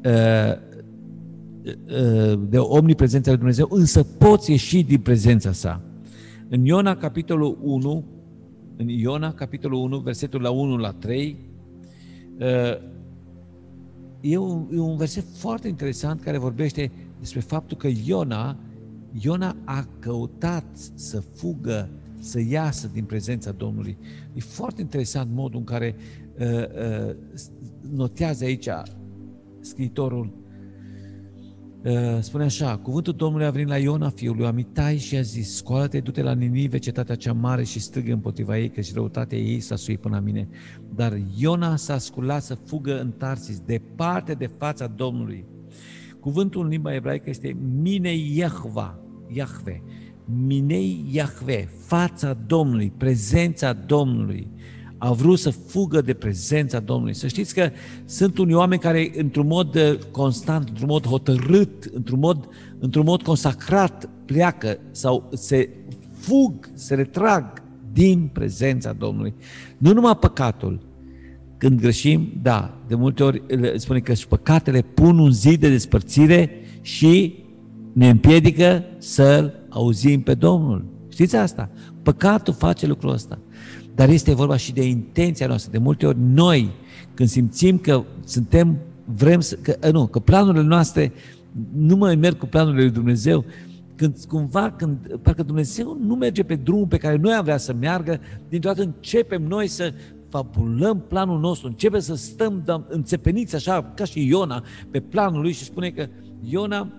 lui Dumnezeu, însă poți ieși din prezența sa. În Iona capitolul 1, versetul la 1 la 3, e un verset foarte interesant care vorbește despre faptul că Iona a căutat să fugă, să iasă din prezența Domnului. E foarte interesant modul în care notează aici scriitorul. Spune așa: cuvântul Domnului a venit la Iona, fiul lui Amitai, și a zis: scoală-te, du-te la Ninive, cetatea cea mare, și strigă împotriva ei, căci răutatea ei s-a suit până la mine. Dar Iona s-a sculat să fugă în Tarsis, departe de fața Domnului. Cuvântul în limba ebraică este Minei Iahve, Minei Iahve, fața Domnului, prezența Domnului. A vrut să fugă de prezența Domnului. Să știți că sunt unii oameni care într-un mod constant, într-un mod hotărât, într-un mod consacrat pleacă sau se fug, se retrag din prezența Domnului. Nu numai păcatul. Când greșim, da, de multe ori spune că și păcatele pun un zid de despărțire și ne împiedică să-L auzim pe Domnul. Știți asta? Păcatul face lucrul ăsta. Dar este vorba și de intenția noastră. De multe ori noi, când simțim că că planurile noastre nu mai merg cu planurile lui Dumnezeu, când parcă Dumnezeu nu merge pe drumul pe care noi am vrea să meargă, dintr-o dată începem noi să fabulăm planul nostru, începem să stăm înțepeniți așa, ca și Iona, pe planul lui, și spune că Iona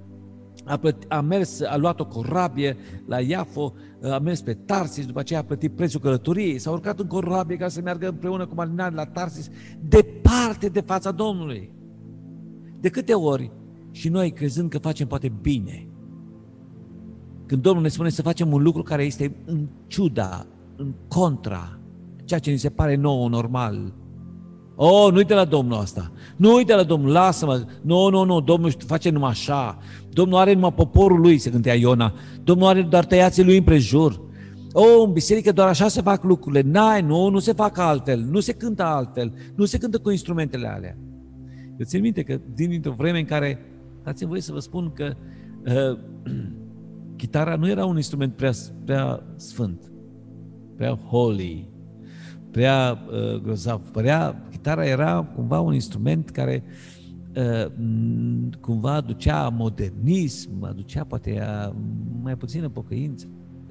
a luat o corabie la Iafo, a mers pe Tarsis, după aceea a plătit prețul călătoriei, s-a urcat în corabie ca să meargă împreună cu marinari la Tarsis, departe de fața Domnului. De câte ori și noi, crezând că facem poate bine, când Domnul ne spune să facem un lucru care este în ciuda, în contra, ceea ce ni se pare nouă normal. Nu uite la Domnul asta. Nu uite la Domnul, lasă-mă. Nu, Domnul face numai așa. Domnul are numai poporul lui, se gândea Iona. Domnul are doar tăiații lui împrejur. În biserică doar așa se fac lucrurile. Nu se fac altfel. Nu se cântă altfel. Nu se cântă cu instrumentele alea. Eu țin minte că dintr-o vreme în care, dați-mi voie să vă spun că chitara nu era un instrument prea sfânt, prea holy, prea grozav. Chitara era cumva un instrument care cumva aducea modernism, aducea poate mai puțină pocăință.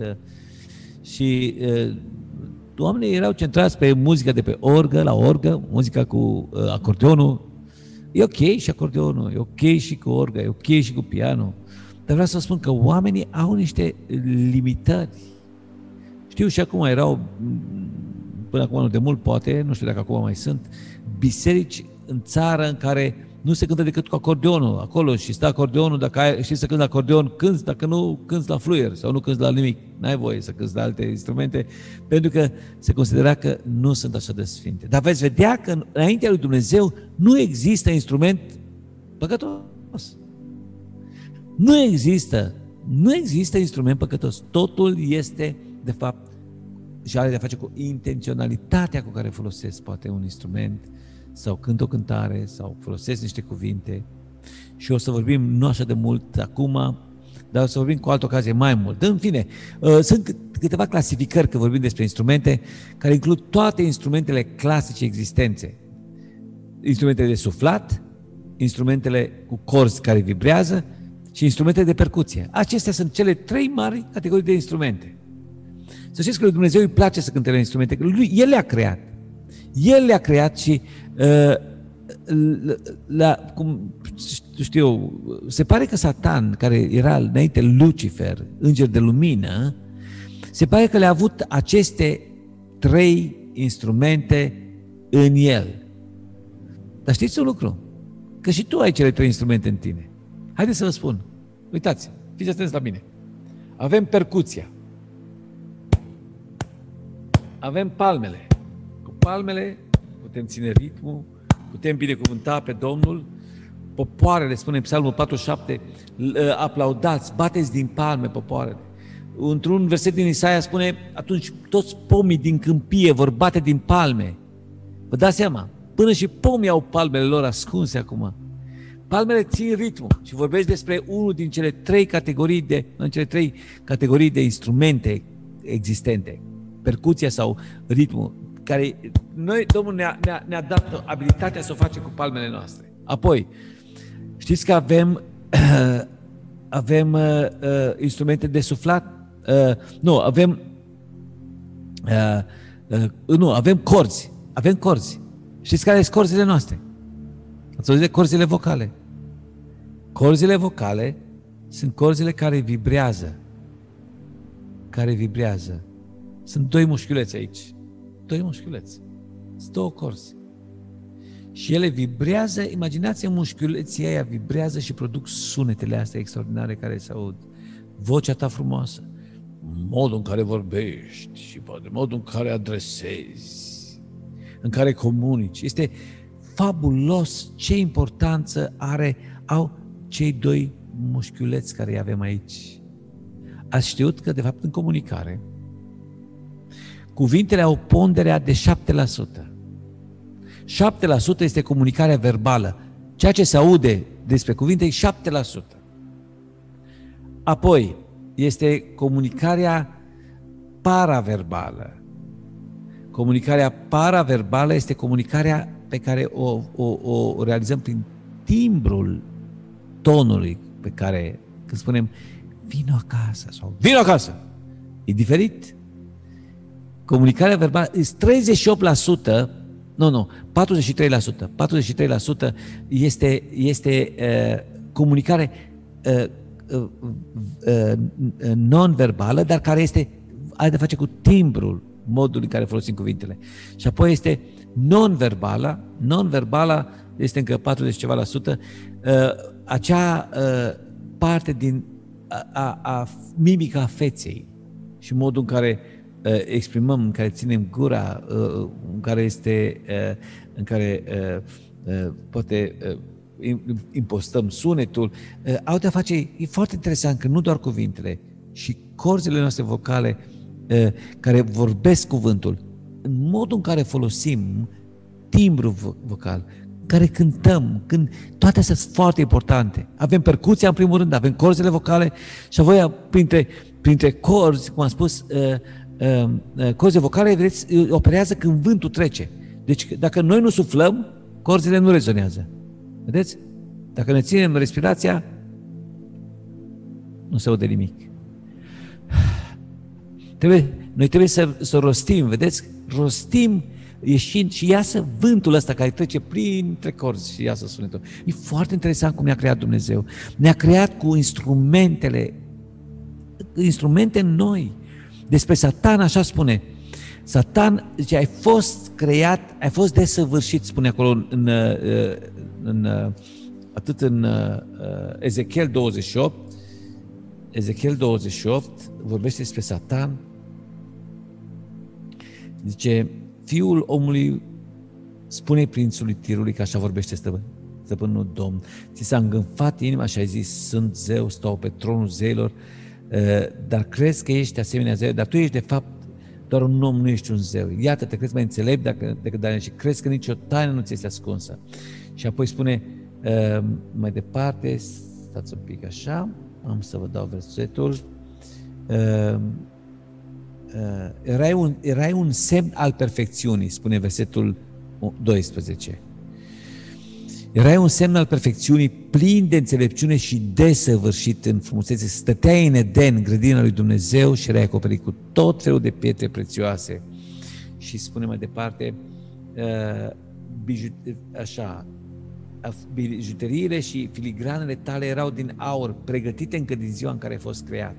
Și oamenii erau centrați pe muzica de pe orgă, muzica cu acordeonul. E ok și acordeonul, e ok și cu orgă, e ok și cu pianul. Dar vreau să spun că oamenii au niște limitări. Știu și acum erau, până acum nu de mult poate, nu știu dacă acum mai sunt, biserici în țară în care nu se cântă decât cu acordeonul acolo și stă acordeonul, dacă știi să cânti la acordeon, cânti, dacă nu, cânti la fluier sau nu cânti la nimic. N-ai voie să cânti la alte instrumente, pentru că se considera că nu sunt așa de sfinte. Dar veți vedea că înaintea lui Dumnezeu nu există instrument păcătos. Nu există instrument păcătos. Totul este, de fapt, și are de a face cu intenționalitatea cu care folosesc poate un instrument sau cânt o cântare sau folosesc niște cuvinte. Și o să vorbim nu așa de mult acum, dar o să vorbim cu altă ocazie mai mult. În fine, sunt câteva clasificări, că vorbim despre instrumente, care includ toate instrumentele clasice existențe. instrumentele de suflat, instrumentele cu corzi care vibrează și instrumentele de percuție. Acestea sunt cele 3 mari categorii de instrumente. Să știți că lui Dumnezeu îi place să cânte la instrumente, că El le-a creat. El le-a creat și cum știu eu, se pare că Satan, care era înainte Lucifer, înger de lumină, se pare că le-a avut aceste 3 instrumente în el. Dar știți un lucru? Că și tu ai cele 3 instrumente în tine. Haideți să vă spun. Uitați, fiți atenți la mine. Avem percuția. Avem palmele. Cu palmele putem ține ritmul, putem binecuvânta pe Domnul. Popoarele, spune Psalmul 47, aplaudați, bateți din palme popoarele. Într-un verset din Isaia spune, atunci toți pomii din câmpie vor bate din palme. Vă dați seama? Până și pomii au palmele lor ascunse acum. Palmele țin ritmul și vorbești despre unul din cele 3 categorii de instrumente existente. Percuția sau ritmul, care noi, Domnul ne-a dat abilitatea să o facem cu palmele noastre. Apoi, știți că avem instrumente de suflat? Avem corzi. Avem corzi. Știți care sunt corzile noastre? Ați auzit de corzile vocale? Corzile vocale sunt corzile care vibrează. Care vibrează. Sunt 2 mușchiuleți aici. 2 mușchiuleți. Sunt 2 corzi. Și ele vibrează, imaginați-vă mușchiuleții aia vibrează și produc sunetele astea extraordinare care se aud. Vocea ta frumoasă, modul în care vorbești și modul în care adresezi, în care comunici. Este fabulos ce importanță au cei 2 mușchiuleți care îi avem aici. Ați știut că, de fapt, în comunicare, cuvintele au ponderea de 7%. 7% este comunicarea verbală. Ceea ce se aude despre cuvinte e 7%. Apoi este comunicarea paraverbală. Comunicarea paraverbală este comunicarea pe care o realizăm prin timbrul tonului pe care, când spunem vino acasă sau vino acasă, e diferit. Comunicarea verbală este 38%, 43%. 43% este comunicare non-verbală, dar care are de face cu timbrul, modul în care folosim cuvintele. Și apoi este non-verbală. Non-verbală este încă 40 ceva la sută. Acea parte din a mimica feței și modul în care exprimăm, în care ținem gura, în care poate impostăm sunetul, au de-a face, e foarte interesant că nu doar cuvintele, și corzile noastre vocale care vorbesc cuvântul, în modul în care folosim timbrul vocal, care cântăm, toate astea sunt foarte importante. Avem percuția în primul rând, avem corzile vocale și apoi printre corzi, cum am spus, corzile vocale, vedeți, operează când vântul trece. Deci dacă noi nu suflăm, corzile nu rezonează. Vedeți? Dacă ne ținem respirația, nu se aude nimic. Noi trebuie să rostim, vedeți? Rostim ieșind și iasă vântul ăsta care trece printre corzi și iasă sunetul. E foarte interesant cum ne-a creat Dumnezeu. Ne-a creat cu instrumente noi. Despre Satan așa spune. Satan zice, ai fost creat, ai fost desăvârșit, spune acolo atât în Ezechiel 28. Ezechiel 28 vorbește despre Satan. Zice, Fiul omului spune prințului Tirului, că așa vorbește stăpânul Domn, ți s-a îngânfat inima și ai zis, sunt zeu, stau pe tronul zeilor, dar crezi că ești asemenea zeu, dar tu ești de fapt doar un om, nu ești un zeu. Iată, te crezi mai înțelept decât Daniel și crezi că nicio taină nu ți este ascunsă. Și apoi spune mai departe, stați un pic așa, am să vă dau versetul, erai un semn al perfecțiunii, spune versetul 12. Erai un semn al perfecțiunii, plin de înțelepciune și desăvârșit în frumusețe. Stăteai în Eden, grădina lui Dumnezeu, și erai acoperit cu tot felul de pietre prețioase. Și spune mai departe, bijuteriile și filigranele tale erau din aur, pregătite încă din ziua în care ai fost creat.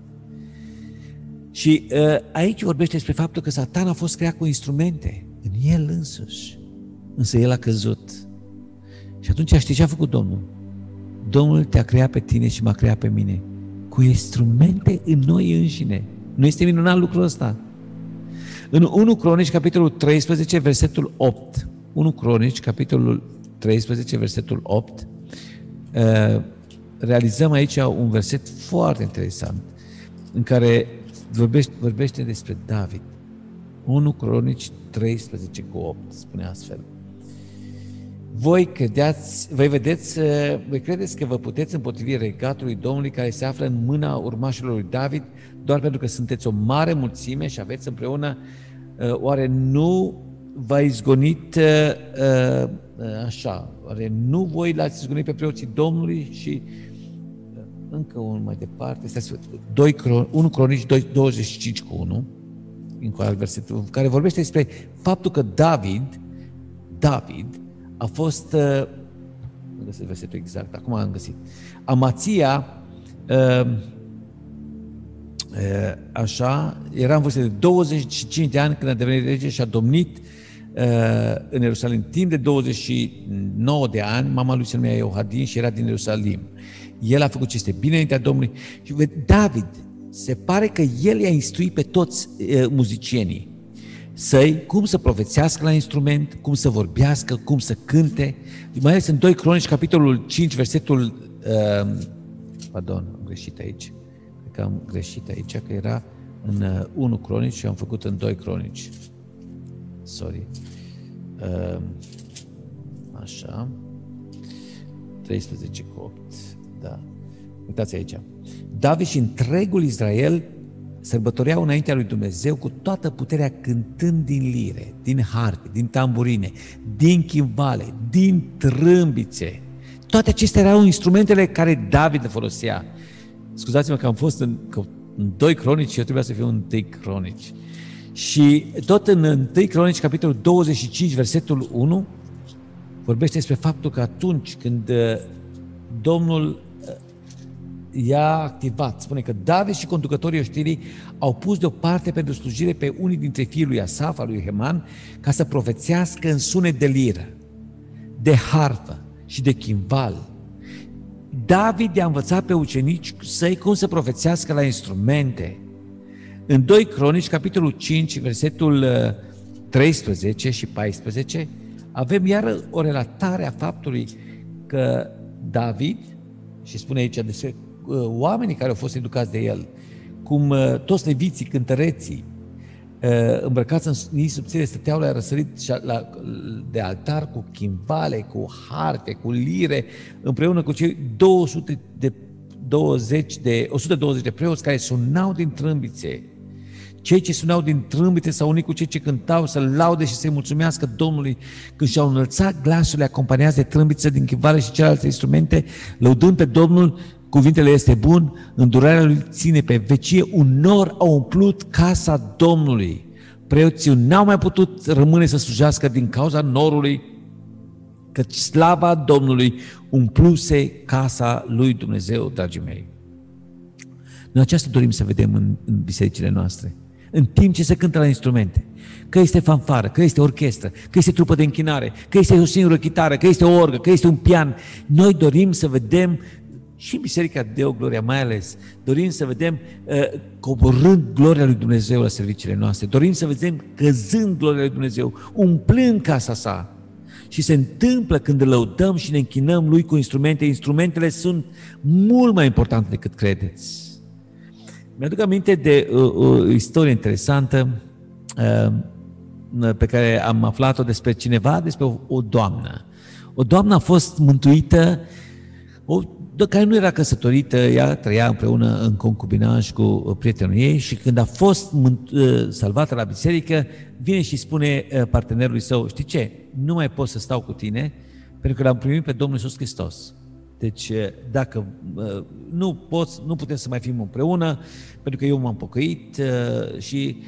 Și aici vorbește despre faptul că Satan a fost creat cu instrumente în el însuși, însă el a căzut. Și atunci știi ce a făcut Domnul? Domnul te-a creat pe tine și m-a creat pe mine cu instrumente în noi înșine. Nu este minunat lucrul ăsta? În 1 Cronici, capitolul 13, versetul 8. 1 Cronici, capitolul 13, versetul 8. Realizăm aici un verset foarte interesant în care vorbește despre David. 1 Cronici 13 cu 8 spune astfel. Voi credeți că vă puteți împotrivi regatului Domnului care se află în mâna urmașilor lui David doar pentru că sunteți o mare mulțime și aveți împreună, oare nu v-a izgonit așa, oare nu voi l-ați izgonit pe preoții Domnului? Și încă unul mai departe, 1 Cronici 25 cu 1, încă alt verset, care vorbește despre faptul că David a fost, nu găsesc versetul exact, acum am găsit, Amația, așa, era în vârstă de 25 de ani când a devenit rege și a domnit în Ierusalim timp de 29 de ani. Mama lui se numea Iehoadin și era din Ierusalim. El a făcut ce este bine înaintea Domnului. Și David, se pare că el i-a instruit pe toți muzicienii săi cum să profețească la instrument, cum să vorbească, cum să cânte. Mai ales în 2 Cronici, capitolul 5, versetul... am greșit aici. Cred că am greșit aici, că era în 1 Cronici și am făcut în 2 Cronici. Sorry. Așa. 13 cu 8. Da. Uitați aici. David și întregul Israel sărbătoreau înaintea lui Dumnezeu cu toată puterea, cântând din lire, din harpe, din tamburine, din chimbale, din trâmbițe. Toate acestea erau instrumentele care David le folosea. Scuzați-mă că am fost în 2 Cronici și eu trebuia să fiu în 1 Cronici. Și tot în 1 Cronici, capitolul 25, versetul 1, vorbește despre faptul că atunci când Domnul i-a activat, spune că David și conducătorii oștirii au pus deoparte pentru slujire pe unii dintre fiii lui Asaf, al lui Heman, ca să profețească în sunet de liră, de harfă și de chimbal. David i-a învățat pe ucenici săi cum să profețească la instrumente. În 2 Cronici, capitolul 5, versetul 13 și 14, avem iară o relatare a faptului că David, și spune aici despre oamenii care au fost educați de el, cum toți leviții, cântăreții, îmbrăcați în nii subțire, stăteau la răsărit de altar cu chimbale, cu harpe, cu lire, împreună cu cei 120 de preoți care sunau din trâmbițe. Cei ce sunau din trâmbițe s-au unit cu cei ce cântau să laude și să-i mulțumească Domnului când și-au înălțat glasurile acompaniați de trâmbițe din chimbale și celelalte instrumente, lăudând pe Domnul. Cuvintele este bun, îndurarea lui ține pe vecie, un nor a umplut casa Domnului. Preoții n-au mai putut rămâne să slujească din cauza norului, căci slava Domnului umpluse casa lui Dumnezeu, dragii mei. Noi aceasta dorim să vedem în bisericile noastre, în timp ce se cântă la instrumente. Că este fanfară, că este orchestră, că este trupă de închinare, că este o singură chitară, că este o orgă, că este un pian. Noi dorim să vedem și Biserica Deo Gloria mai ales, dorim să vedem coborând gloria lui Dumnezeu la serviciile noastre, dorim să vedem căzând gloria lui Dumnezeu, umplând casa sa. Și se întâmplă când îl lăudăm și ne închinăm lui cu instrumente. Instrumentele sunt mult mai importante decât credeți. Mi-aduc aminte de o istorie interesantă pe care am aflat-o despre cineva, despre o doamnă. O doamnă a fost mântuită, care nu era căsătorită, ea trăia împreună în concubinaj cu prietenul ei și când a fost salvată la biserică, vine și spune partenerului său: știi ce, nu mai pot să stau cu tine Pentru că l-am primit pe Domnul Iisus Hristos. Deci, dacă nu putem să mai fim împreună, pentru că eu m-am pocăit și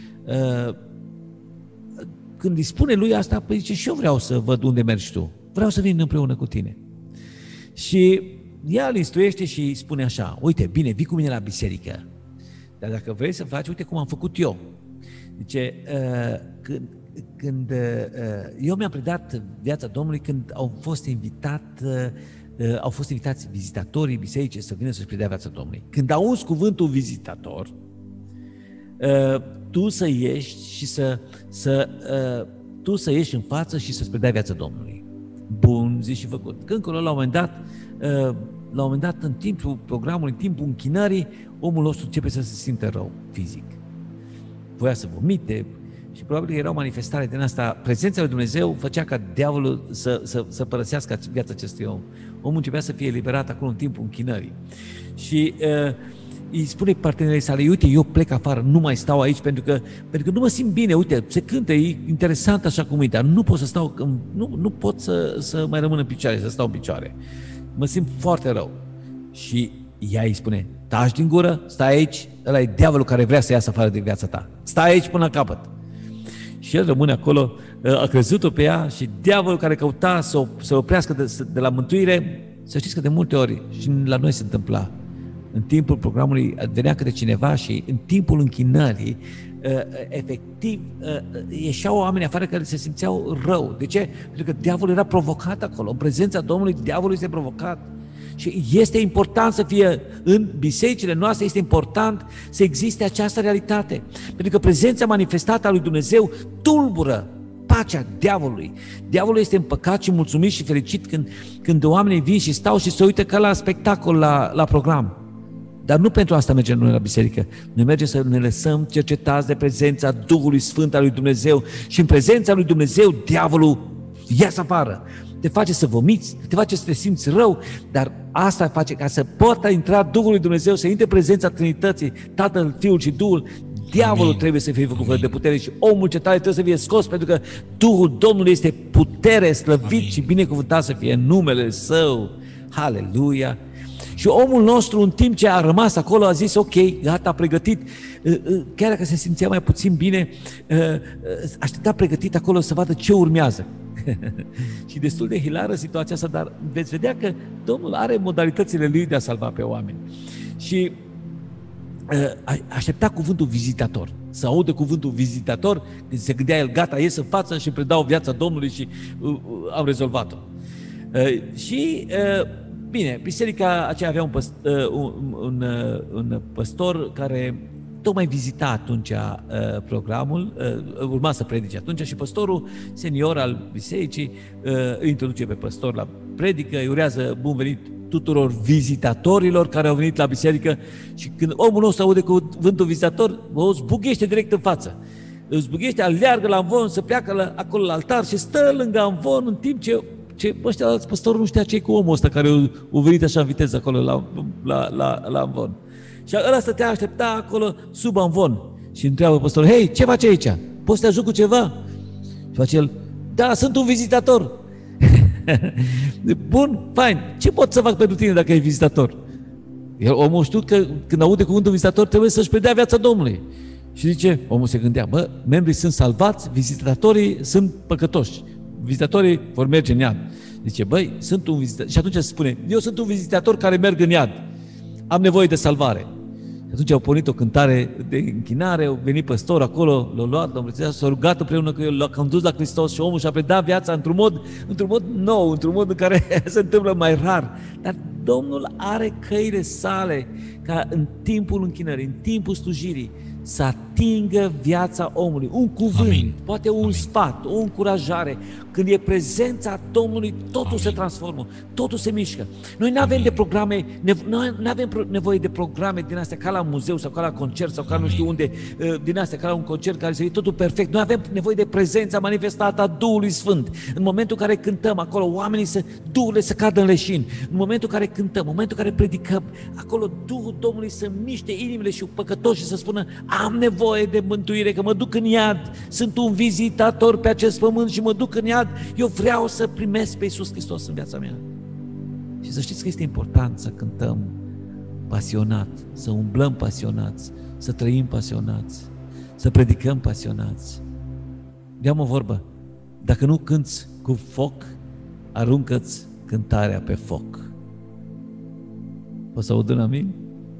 când îi spune lui asta, păi zice, și eu vreau să văd unde mergi tu. Vreau să vin împreună cu tine. Și ea îl instruiește și îi spune așa, uite, bine, vii cu mine la biserică, dar dacă vrei să faci, uite cum am făcut eu. Zice, când eu mi-am predat viața Domnului când au fost invitați vizitatorii bisericii să vină să-și predea viața Domnului. Când auzi cuvântul vizitator, tu să ieși și tu să ieși în față și să-ți predai viața Domnului. Bun, zis și făcut. Când la un moment dat, în timpul programului, în timpul închinării, omul nostru începe să se simtă rău fizic. Voia să vomite și probabil era o manifestare din asta. Prezența lui Dumnezeu făcea ca diavolul să părăsească viața acestui om. Omul începea să fie eliberat acolo în timpul închinării. Și îi spune partenerii sale, uite, eu plec afară, nu mai stau aici pentru că nu mă simt bine, uite, se cântă, e interesant așa cum e, dar nu pot să stau, nu pot să mai rămân în picioare, să stau în picioare. Mă simt foarte rău. Și ea îi spune, taci din gură, stai aici, ăla e diavolul care vrea să iasă afară din viața ta. Stai aici până la capăt. Și el rămâne acolo, a crezut-o pe ea și diavolul care căuta să oprească de la mântuire, să știți că de multe ori și la noi se întâmpla. În timpul programului venea câte cineva și în timpul închinării, efectiv, ieșeau oameni afară care se simțeau rău. De ce? Pentru că diavolul era provocat acolo. În prezența Domnului, diavolul este provocat. Și este important să fie în bisericile noastre, este important să existe această realitate. Pentru că prezența manifestată a lui Dumnezeu tulbură pacea diavolului. Diavolul este împăcat și mulțumit și fericit când oamenii vin și stau și se uită ca la spectacol, la program. Dar nu pentru asta mergem noi la biserică. Noi mergem să ne lăsăm cercetați de prezența Duhului Sfânt al lui Dumnezeu și în prezența lui Dumnezeu diavolul iasă afară. Te face să vomiți, te face să te simți rău, dar asta face ca să poată intra Duhul lui Dumnezeu, să intre prezența Trinității, Tatăl, Fiul și Duhul. Diavolul trebuie să fie făcut fără de putere și omul ce tare trebuie să fie scos, pentru că Duhul Domnului este putere, slăvit și binecuvântat să fie în numele Său. Haleluia! Și omul nostru, în timp ce a rămas acolo, a zis, ok, gata, pregătit, chiar dacă se simțea mai puțin bine, aștepta pregătit acolo să vadă ce urmează. Și destul de hilară situația asta, dar veți vedea că Domnul are modalitățile Lui de a salva pe oameni. Și aștepta cuvântul vizitator, să audă cuvântul vizitator, când se gândea el, gata, ies în față și predau viața Domnului și am rezolvat-o. Bine, biserica aceea avea un păstor care tocmai vizita atunci programul, urma să predice atunci și păstorul senior al bisericii îi introduce pe păstor la predică, îi urează bun venit tuturor vizitatorilor care au venit la biserică și când omul nostru aude cuvântul vizitator, o zbughește direct în față. Îl zbughește, aleargă la amvon, să pleacă acolo la altar și stă lângă amvon în timp ce ăștia alți păstori nu știa ce-i cu omul ăsta care a venit așa în viteză acolo la amvon. Și ăla stătea, aștepta acolo sub amvon și întreabă păstorul, hei, ce faci aici? Poți să te ajut cu ceva? Și face el, da, sunt un vizitator. Bun, fain, ce pot să fac pentru tine dacă e vizitator? Omul știu că când aude cuvântul vizitator trebuie să-și predea viața Domnului. Și zice, omul se gândea, membrii sunt salvați, vizitatorii sunt păcătoși. Vizitatorii vor merge în iad. Zice, sunt un vizitator. Și atunci se spune, eu sunt un vizitator care merg în iad. Am nevoie de salvare. Și atunci au pornit o cântare de închinare, au venit păstor acolo, l-a luat, l-a îmbrățișat, s-a rugat împreună cu el, l-a condus la Hristos și omul și-a predat viața într-un mod nou, într-un mod în care se întâmplă mai rar. Dar Domnul are căile sale ca în timpul închinării, în timpul slujirii, să atingă viața omului. Un cuvânt, poate un sfat, o încurajare. Când e prezența Domnului, totul se transformă, totul se mișcă. Noi nu avem nevoie de programe din astea ca la muzeu sau ca la concert sau ca nu știu unde, din astea ca la un concert care să fie totul perfect. Noi avem nevoie de prezența manifestată a Duhului Sfânt. În momentul în care cântăm acolo, Duhurile să cadă în leșin. În momentul în care cântăm, în momentul în care predicăm, acolo Duhul Domnului să miște inimile și păcătoși și să spună, am nevoie de mântuire, că mă duc în iad, sunt un vizitator pe acest pământ și mă duc în iad, eu vreau să primesc pe Iisus Hristos în viața mea. Și să știți că este important să cântăm pasionat, să umblăm pasionați, să trăim pasionați, să predicăm pasionați. Ia-mă o vorbă, dacă nu cânți cu foc, aruncă-ți cântarea pe foc. O să aud un amin?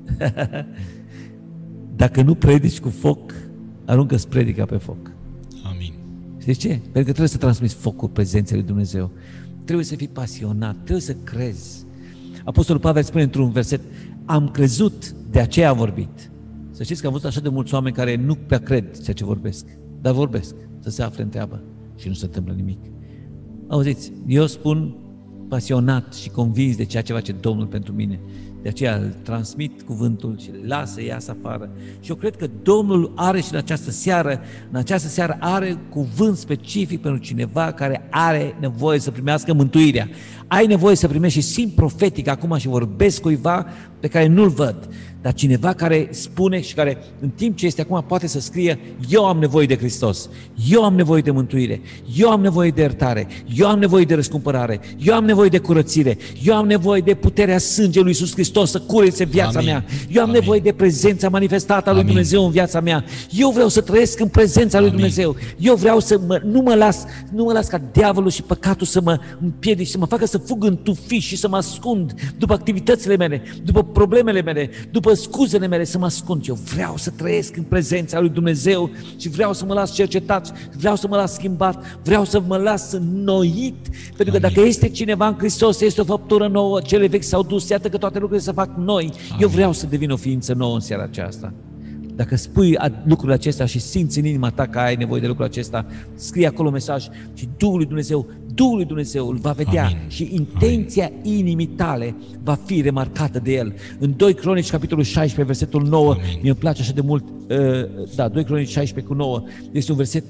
Dacă nu predici cu foc, aruncă-ți predica pe foc. Amin. Știți ce? Pentru că trebuie să transmiți focul prezenței lui Dumnezeu. Trebuie să fii pasionat, trebuie să crezi. Apostolul Pavel spune într-un verset, am crezut, de aceea am vorbit. Să știți că am văzut așa de mulți oameni care nu prea cred ceea ce vorbesc, dar vorbesc, să se afle în treabă și nu se întâmplă nimic. Auziți, eu spun pasionat și convins de ceea ce face Domnul pentru mine. De aceea îl transmit cuvântul și îl las să iasă afară. Și eu cred că Domnul are și în această seară are cuvânt specific pentru cineva care are nevoie să primească mântuirea. Ai nevoie să primești și simt profetic acum și vorbesc cuiva pe care nu-l văd, dar cineva care spune și care în timp ce este acum poate să scrie, eu am nevoie de Hristos, eu am nevoie de mântuire, eu am nevoie de iertare, eu am nevoie de răscumpărare, eu am nevoie de curățire, eu am nevoie de puterea sângelui Iisus Hristos să curețe viața mea, eu am nevoie de prezența manifestată a lui Dumnezeu în viața mea, eu vreau să trăiesc în prezența lui Dumnezeu, eu vreau să nu mă las ca diavolul și păcatul să mă împiedice, să mă facă să fug în tufiș și să mă ascund după activitățile mele, după problemele mele, după scuzele mele, să mă ascund. Eu vreau să trăiesc în prezența lui Dumnezeu și vreau să mă las cercetat, vreau să mă las schimbat, vreau să mă las înnoit, pentru că dacă este cineva în Hristos, este o făptură nouă, cele vechi s-au dus, iată că toate lucrurile se fac noi. Eu vreau să devin o ființă nouă în seara aceasta. Dacă spui lucrurile acestea și simți în inima ta că ai nevoie de lucrul acesta, scrie acolo mesaj și Duhul lui Dumnezeu îl va vedea și intenția inimii tale va fi remarcată de el. În 2 Cronici, capitolul 16, versetul 9, mi-e place așa de mult, 2 Cronici 16 cu 9, este un verset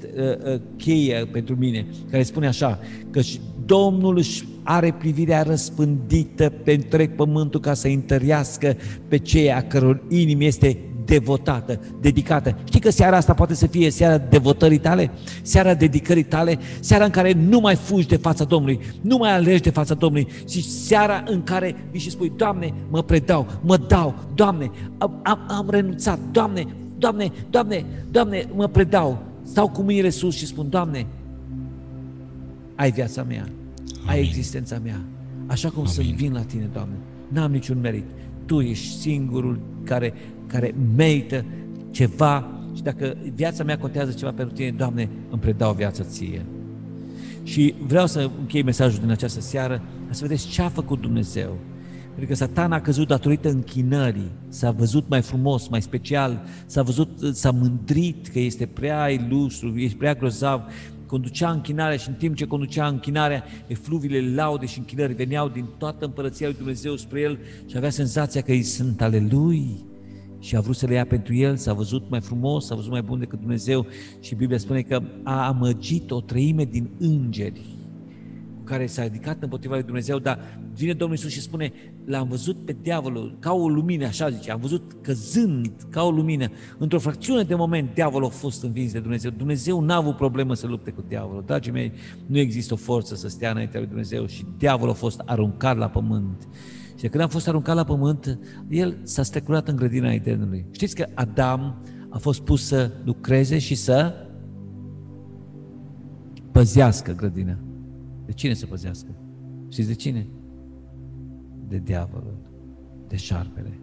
cheie pentru mine, care spune așa, că Domnul își are privirea răspândită pe întreg pământul ca să întărească pe cei a căror inimi este devotată, dedicată. Știi că seara asta poate să fie seara devotării tale, seara dedicării tale, seara în care nu mai fugi de fața Domnului, nu mai alegi de fața Domnului, și seara în care vii și spui, Doamne, mă predau, mă dau, Doamne, am renunțat, Doamne, mă predau, stau cu mâinile sus și spun, Doamne, ai viața mea, ai existența mea, așa cum să vin la Tine, Doamne, n-am niciun merit, Tu ești singurul care merită ceva și dacă viața mea contează ceva pentru Tine, Doamne, îmi predau viața Ție. Și vreau să închei mesajul din această seară, să vedeți ce a făcut Dumnezeu. Pentru că Satan a căzut datorită închinării, s-a văzut mai frumos, mai special, s-a mândrit că este prea ilustru, este prea grozav, conducea închinarea și în timp ce conducea închinarea, efluviile laude și închinări veneau din toată împărăția lui Dumnezeu spre el și avea senzația că ei sunt ale lui și a vrut să le ia pentru el, s-a văzut mai frumos, s-a văzut mai bun decât Dumnezeu și Biblia spune că a amăgit o treime din îngeri cu care s-a ridicat împotriva lui Dumnezeu, dar vine Domnul Iisus și spune, l-am văzut pe diavolul ca o lumină, așa zice, am văzut căzând ca o lumină. Într-o fracțiune de moment, diavolul a fost învins de Dumnezeu. Dumnezeu n-a avut problemă să lupte cu diavolul. Dragii mei, nu există o forță să stea înaintea lui Dumnezeu și diavolul a fost aruncat la pământ. Și de când a fost aruncat la pământ, el s-a strecurat în grădina Edenului. Știți că Adam a fost pus să lucreze și să păzească grădina. De cine să păzească? Știți de cine? De diavolul, de șarpele.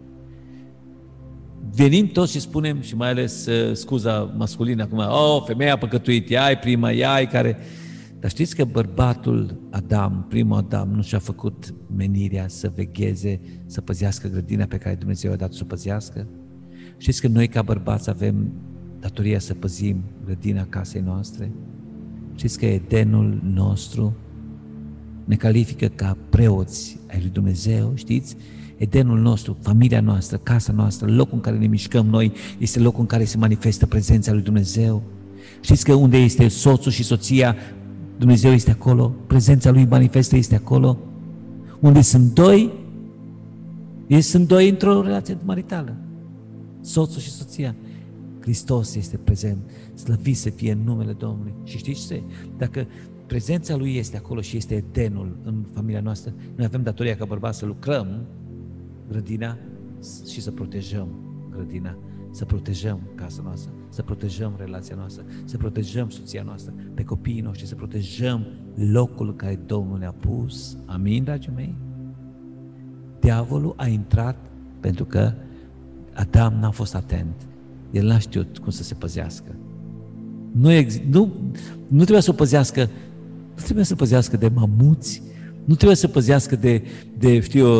Venim toți și spunem, și mai ales scuza masculină acum, femeia a păcătuit, ea e prima, ea e care... Dar știți că bărbatul Adam, primul Adam, nu și-a făcut menirea să vegheze, să păzească grădina pe care Dumnezeu i-a dat să o păzească? Știți că noi ca bărbați avem datoria să păzim grădina casei noastre? Știți că Edenul nostru ne califică ca preoți ai lui Dumnezeu, știți? Edenul nostru, familia noastră, casa noastră, locul în care ne mișcăm noi, este locul în care se manifestă prezența lui Dumnezeu. Știți că unde este soțul și soția, Dumnezeu este acolo, prezența lui manifestă este acolo. Unde sunt doi, ei sunt doi într-o relație maritală. Soțul și soția. Hristos este prezent, slăvit să fie în numele Domnului. Și știți ce? Dacă prezența Lui este acolo și este Edenul în familia noastră, noi avem datoria ca bărbați să lucrăm grădina și să protejăm grădina, să protejăm casa noastră, să protejăm relația noastră, să protejăm soția noastră, pe copiii noștri, să protejăm locul în care Domnul ne-a pus. Amin, dragii mei? Diavolul a intrat pentru că Adam n-a fost atent. El n-a știut cum să se păzească. Nu trebuia să o păzească, nu trebuia să păzească de mamuți, nu trebuia să păzească de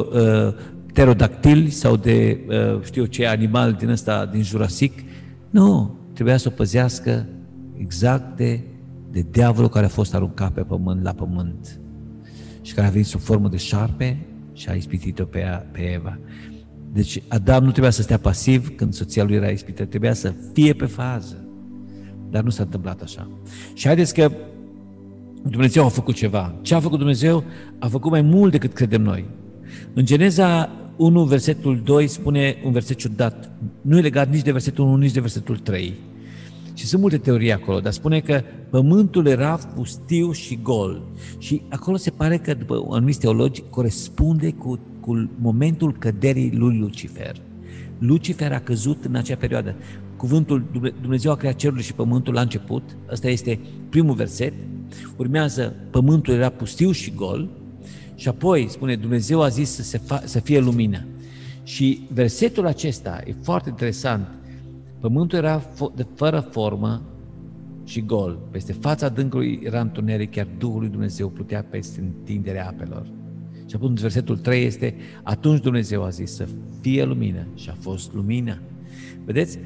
pterodactili sau de, ce animal din ăsta, din Jurassic. Nu, trebuia să o păzească exact de diavolul care a fost aruncat pe pământ, la pământ și care a venit sub formă de șarpe și a ispitit-o pe Eva. Deci Adam nu trebuia să stea pasiv când soția lui era ispită, trebuia să fie pe fază. Dar nu s-a întâmplat așa. Și haideți că Dumnezeu a făcut ceva. Ce a făcut Dumnezeu? A făcut mai mult decât credem noi. În Geneza 1, versetul 2 spune un verset ciudat. Nu e legat nici de versetul 1, nici de versetul 3. Și sunt multe teorii acolo, dar spune că pământul era pustiu și gol. Și acolo se pare că, după anumiți teologi, corespunde cu momentul căderii lui Lucifer. Lucifer a căzut în acea perioadă. Cuvântul Dumnezeu a creat cerul și pământul la început. Ăsta este primul verset. Urmează pământul era pustiu și gol. Și apoi spune Dumnezeu a zis să fie lumină. Și versetul acesta e foarte interesant. Pământul era fără formă și gol. Peste fața adâncului era întuneric, chiar Duhul lui Dumnezeu plutea peste întinderea apelor. Și atunci versetul 3 este, atunci Dumnezeu a zis să fie lumină și a fost lumină. Vedeți?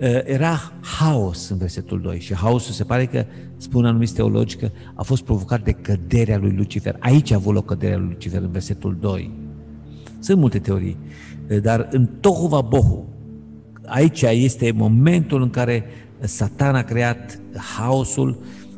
Era haos în versetul 2 și haosul se pare că, spun anumiți teologi, că a fost provocat de căderea lui Lucifer. Aici a avut loc căderea lui Lucifer, în versetul 2. Sunt multe teorii, dar în tohu va bohu, aici este momentul în care Satan a creat haosul.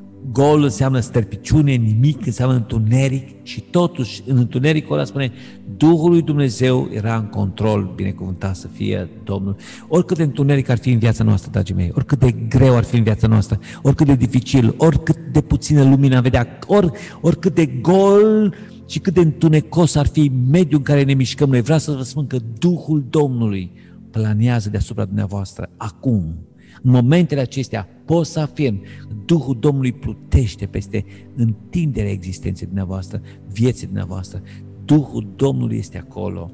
Gol înseamnă sterpiciune, nimic înseamnă întuneric și totuși în întunericul ăla spune Duhul lui Dumnezeu era în control, binecuvântat să fie Domnul. Oricât de întuneric ar fi în viața noastră, dragii mei, oricât de greu ar fi în viața noastră, oricât de dificil, oricât de puțină lumină am vedea, oricât de gol și cât de întunecos ar fi mediul în care ne mișcăm noi, vreau să vă spun că Duhul Domnului planează deasupra dumneavoastră acum. În momentele acestea pot să afirm, Duhul Domnului plutește peste întinderea existenței dumneavoastră, vieții dumneavoastră. Duhul Domnului este acolo.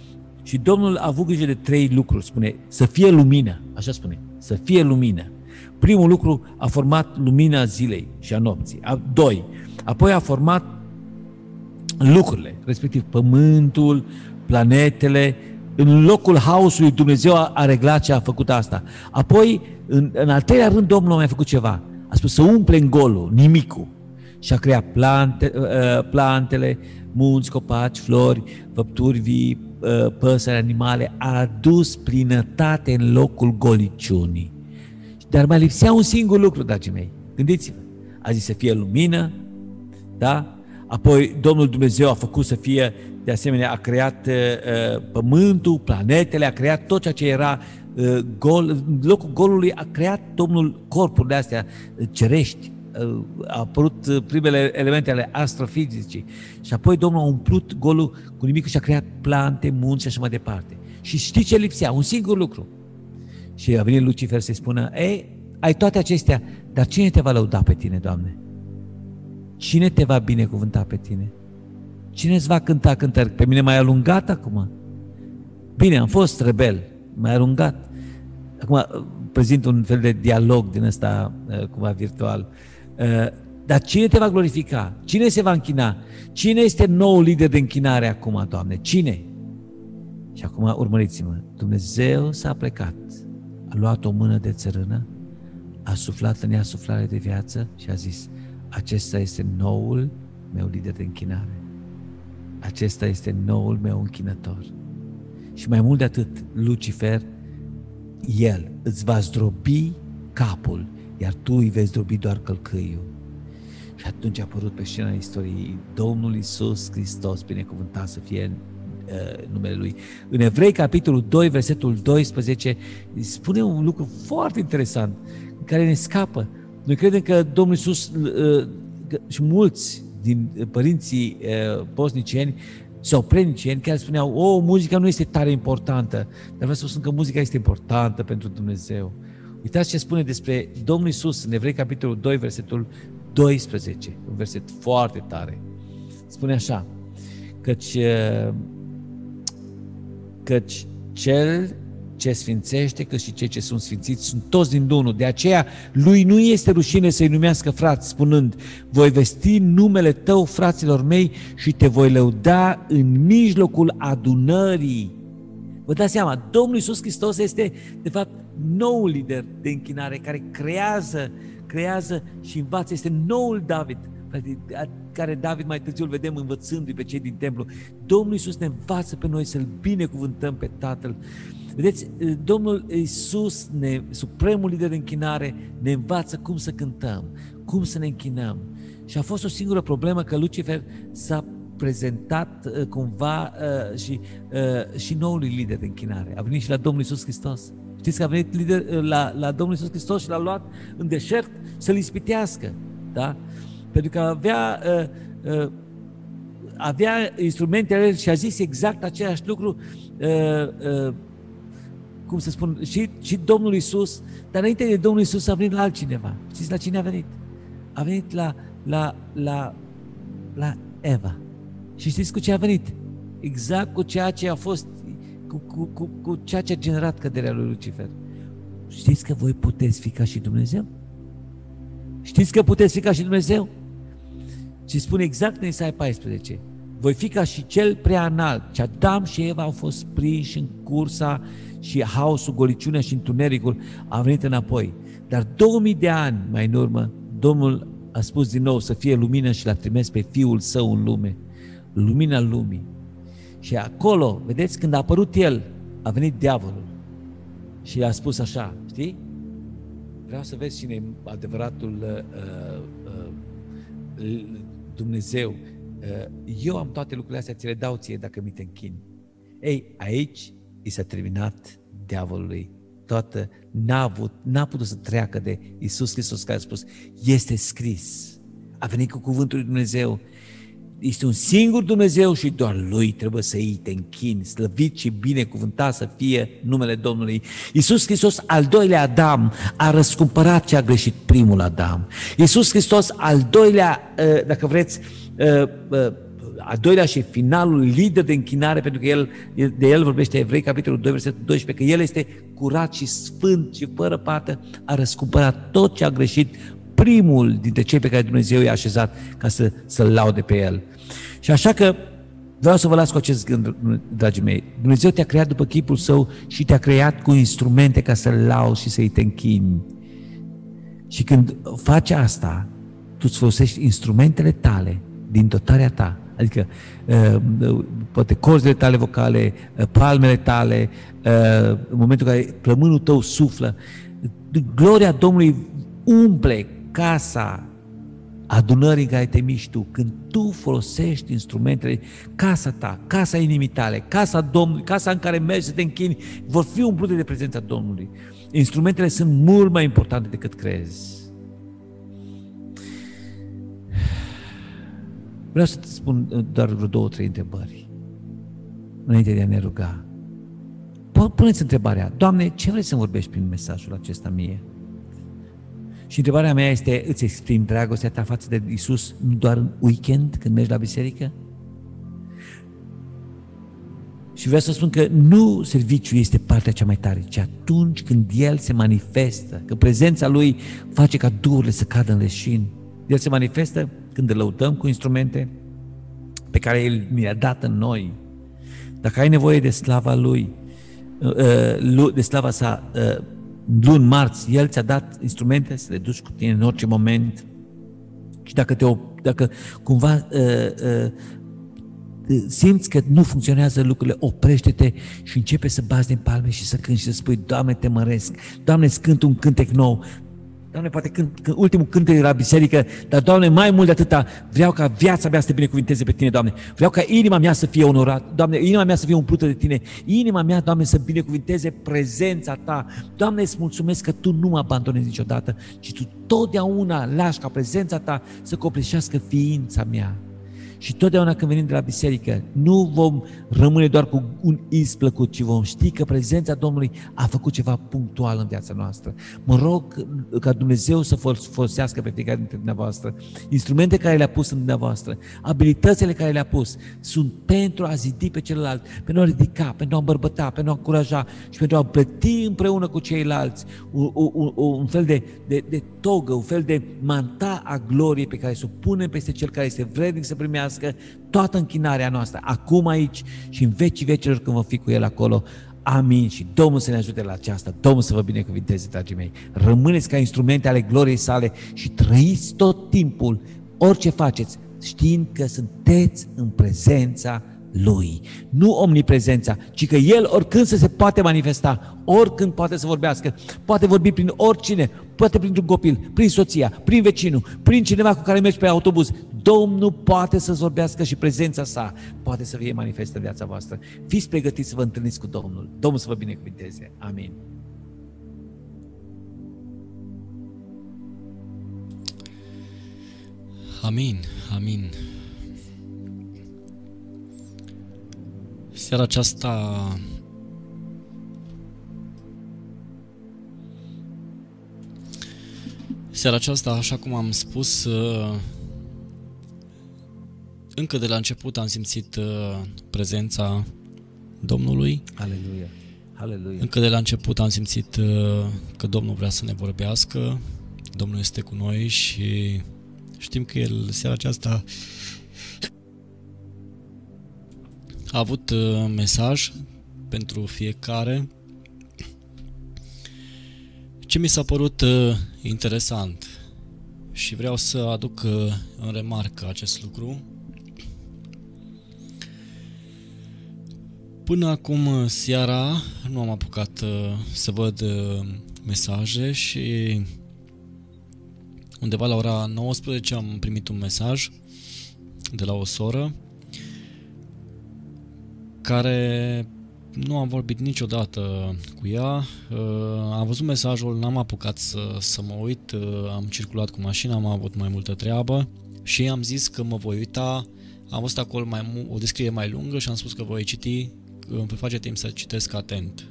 Și Domnul a avut grijă de 3 lucruri, spune, să fie lumină, așa spune, să fie lumină. Primul lucru a format lumina zilei și a nopții. 2. Apoi a format lucrurile, respectiv pământul, planetele. În locul haosului Dumnezeu a reglat ce a făcut asta. Apoi, în al 3-lea rând, Domnul a mai făcut ceva. A spus să umple în golul, nimicul. Și a creat plantele, munți, copaci, flori, făpturi vii, păsări, animale. A adus plinătate în locul goliciunii. Dar mai lipsea un singur lucru, dragii mei. Gândiți-vă. A zis să fie lumină, da? Apoi Domnul Dumnezeu a făcut să fie, de asemenea, a creat pământul, planetele, a creat tot ceea ce era gol. În locul golului a creat Domnul corpurile astea cerești. A apărut primele elemente ale astrofizicii. Și apoi Domnul a umplut golul cu nimic și a creat plante, munți și așa mai departe. Și știi ce lipsea? Un singur lucru. Și a venit Lucifer să-i spună, ai toate acestea, dar cine te va lăuda pe tine, Doamne? Cine te va binecuvânta pe tine? Cine îți va cânta cântări? Pe mine m-ai alungat acum? Bine, am fost rebel, m-ai alungat. Acum prezint un fel de dialog din ăsta cumva virtual. Dar cine te va glorifica? Cine se va închina? Cine este noul lider de închinare acum, Doamne? Cine? Și acum urmăriți-mă. Dumnezeu s-a plecat, a luat o mână de țărână, a suflat în ea suflare de viață și a zis, acesta este noul meu lider de închinare. Acesta este noul meu închinător. Și mai mult de atât, Lucifer, el îți va zdrobi capul, iar tu îi vei zdrobi doar călcâiul. Și atunci a apărut pe scena istoriei Domnul Iisus Hristos, binecuvântat să fie numele Lui. În Evrei, capitolul 2, versetul 12, spune un lucru foarte interesant, care ne scapă. Noi credem că Domnul Iisus și mulți din părinții postnicieni sau prenicieni care spuneau, muzica nu este tare importantă, dar vreau să vă spun că muzica este importantă pentru Dumnezeu. Uitați ce spune despre Domnul Iisus în Evrei, capitolul 2, versetul 12, un verset foarte tare. Spune așa, căci cel ce sfințește, că și cei ce sunt sfințiți sunt toți din Domnul. De aceea lui nu este rușine să-i numească frați, spunând, voi vesti numele tău, fraților mei, și te voi lăuda în mijlocul adunării. Vă dați seama, Domnul Iisus Hristos este, de fapt, noul lider de închinare care creează și învață, este noul David, care David mai târziu îl vedem învățându-i pe cei din templu. Domnul Iisus ne învață pe noi să-L binecuvântăm pe Tatăl. Vedeți, Domnul Iisus, supremul lider de închinare, ne învață cum să cântăm, cum să ne închinăm. Și a fost o singură problemă, că Lucifer s-a prezentat cumva și noului lider de închinare. A venit și la Domnul Iisus Hristos. Știți că a venit la Domnul Iisus Hristos și l-a luat în deșert să-L ispitească. Da? Pentru că avea instrumentele și a zis exact același lucru, cum să spun, și Domnul Iisus, dar înainte de Domnul Iisus a venit la altcineva. Știți la cine a venit? A venit la Eva. Și știți cu ce a venit? Exact cu ceea ce a fost, cu ceea ce a generat căderea lui Lucifer. Știți că voi puteți fi ca și Dumnezeu? Știți că puteți fi ca și Dumnezeu? Și spune exact în Isaia 14, voi fi ca și cel prea înalt. Și Adam și Eva au fost prinși în cursa și haosul, goliciunea și întunericul a venit înapoi. Dar 2000 de ani mai în urmă, Domnul a spus din nou să fie lumină și l-a trimis pe Fiul Său în lume, lumina lumii. Și acolo, vedeți, când a apărut El, a venit diavolul și a spus așa, știi? Vreau să vezi cine e adevăratul Dumnezeu. Eu am toate lucrurile astea, ți le dau ție dacă mi te închini. Ei, aici i s-a terminat diavolului. N-a putut să treacă de Iisus Hristos care a spus, este scris. A venit cu cuvântul lui Dumnezeu. Este un singur Dumnezeu și doar Lui trebuie să îi te închini, slăvit și binecuvântat să fie numele Domnului. Iisus Hristos, al doilea Adam, a răscumpărat ce a greșit primul Adam. Iisus Hristos, al doilea, dacă vreți, al doilea și finalul lider de închinare, pentru că de el vorbește Evrei, capitolul 2, versetul 12, că El este curat și sfânt și fără pată, a răscumpărat tot ce a greșit primul dintre cei pe care Dumnezeu i-a așezat ca să-L laude pe El. Și așa că vreau să vă las cu acest gând, dragii mei. Dumnezeu te-a creat după chipul Său și te-a creat cu instrumente ca să-L lauzi și să-i te închini. Și când faci asta, tu îți folosești instrumentele tale din dotarea ta, adică poate corzile tale vocale, palmele tale, în momentul în care plămânul tău suflă, gloria Domnului umple casa adunării în care te miști tu, când tu folosești instrumentele, casa ta, casa inimii tale, casa Domnului, casa în care mergi să te închini, vor fi umplute de prezența Domnului. Instrumentele sunt mult mai importante decât crezi. Vreau să te spun doar vreo 2-3 întrebări înainte de a ne ruga. Puneți întrebarea, Doamne, ce vrei să-mi vorbești prin mesajul acesta mie? Și întrebarea mea este, îți exprimi dragostea ta față de Iisus nu doar în weekend, când mergi la biserică? Și vreau să spun că nu serviciul este partea cea mai tare, ci atunci când El se manifestă, că prezența Lui face ca duhurile să cadă în leșin. El se manifestă când îl lăudăm cu instrumente pe care El mi-a dat în noi. Dacă ai nevoie de slava Lui, de slava sa, luni, marți, El ți-a dat instrumente să le duci cu tine în orice moment. Și dacă cumva simți că nu funcționează lucrurile, oprește-te și începe să bați din palme și să cânti și să spui, Doamne, te măresc, Doamne, îți cânt un cântec nou. Doamne, poate când ultimul cântec de la biserică, dar, Doamne, mai mult de atâta, vreau ca viața mea să te binecuvinteze pe Tine, Doamne. Vreau ca inima mea să fie onorată, Doamne, inima mea să fie umplută de Tine, inima mea, Doamne, să binecuvinteze prezența Ta. Doamne, îți mulțumesc că Tu nu mă abandonezi niciodată, ci Tu totdeauna lași ca prezența Ta să copleșească ființa mea. Și totdeauna când venim de la biserică, nu vom rămâne doar cu un iz plăcut, ci vom ști că prezența Domnului a făcut ceva punctual în viața noastră. Mă rog ca Dumnezeu să folosească pe fiecare dintre dumneavoastră. Instrumente care le-a pus în dumneavoastră, abilitățile care le-a pus, sunt pentru a zidi pe celălalt, pentru a ridica, pentru a îmbărbăta, pentru a încuraja și pentru a plăti împreună cu ceilalți un fel de togă, un fel de manta a gloriei pe care să o punem peste cel care este vrednic să primească toată închinarea noastră, acum aici și în vecii vecilor când vom fi cu El acolo. Amin. Și Domnul să ne ajute la aceasta. Domnul să vă binecuvinteze, dragii mei. Rămâneți ca instrumente ale gloriei sale și trăiți tot timpul, orice faceți, știind că sunteți în prezența Lui. Nu omniprezența, ci că El oricând se poate manifesta, oricând poate să vorbească, poate vorbi prin oricine, poate printr-un copil, prin soția, prin vecinul, prin cineva cu care mergi pe autobuz. Domnul poate să-ți vorbească și prezența sa poate să fie manifestă în viața voastră. Fiți pregătiți să vă întâlniți cu Domnul. Domnul să vă binecuvinteze. Amin. Amin, amin. Seara aceasta, așa cum am spus, încă de la început am simțit prezența Domnului. Aleluia. Aleluia. Încă de la început am simțit că Domnul vrea să ne vorbească, Domnul este cu noi și știm că El, seara aceasta, a avut mesaj pentru fiecare. Ce mi s-a părut interesant și vreau să aduc în remarcă acest lucru. Până acum seara nu am apucat să văd mesaje și undeva la ora 19 am primit un mesaj de la o soră care nu am vorbit niciodată cu ea. Am văzut mesajul, n-am apucat să mă uit, am circulat cu mașina, am avut mai multă treabă și am zis că mă voi uita. Am văzut acolo o descriere mai lungă și am spus că voi citi, îmi voi face timp să citesc atent.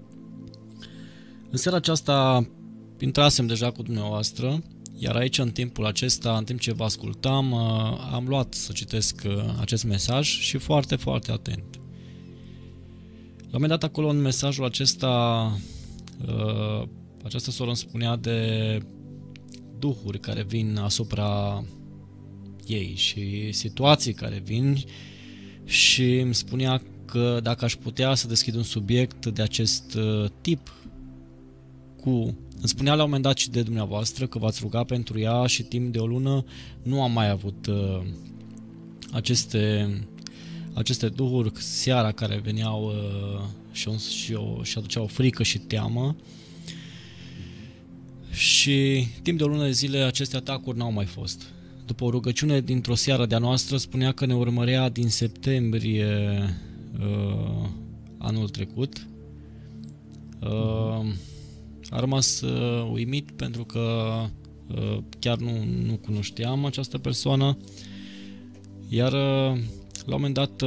În seara aceasta intrasem deja cu dumneavoastră, iar aici în timpul acesta, în timp ce vă ascultam, am luat să citesc acest mesaj și foarte, foarte atent. La un moment dat acolo în mesajul acesta, această soră îmi spunea de duhuri care vin asupra ei și situații care vin și îmi spunea că dacă aș putea să deschid un subiect de acest tip îmi spunea la un moment dat și de dumneavoastră că v-ați rugat pentru ea și timp de o lună nu am mai avut aceste duhuri seara care veneau și aduceau frică și teamă. Și timp de o lună de zile aceste atacuri n-au mai fost. După o rugăciune dintr-o seară de-a noastră spunea că ne urmărea din septembrie anul trecut. A rămas uimit pentru că chiar nu cunoșteam această persoană, iar la un moment dat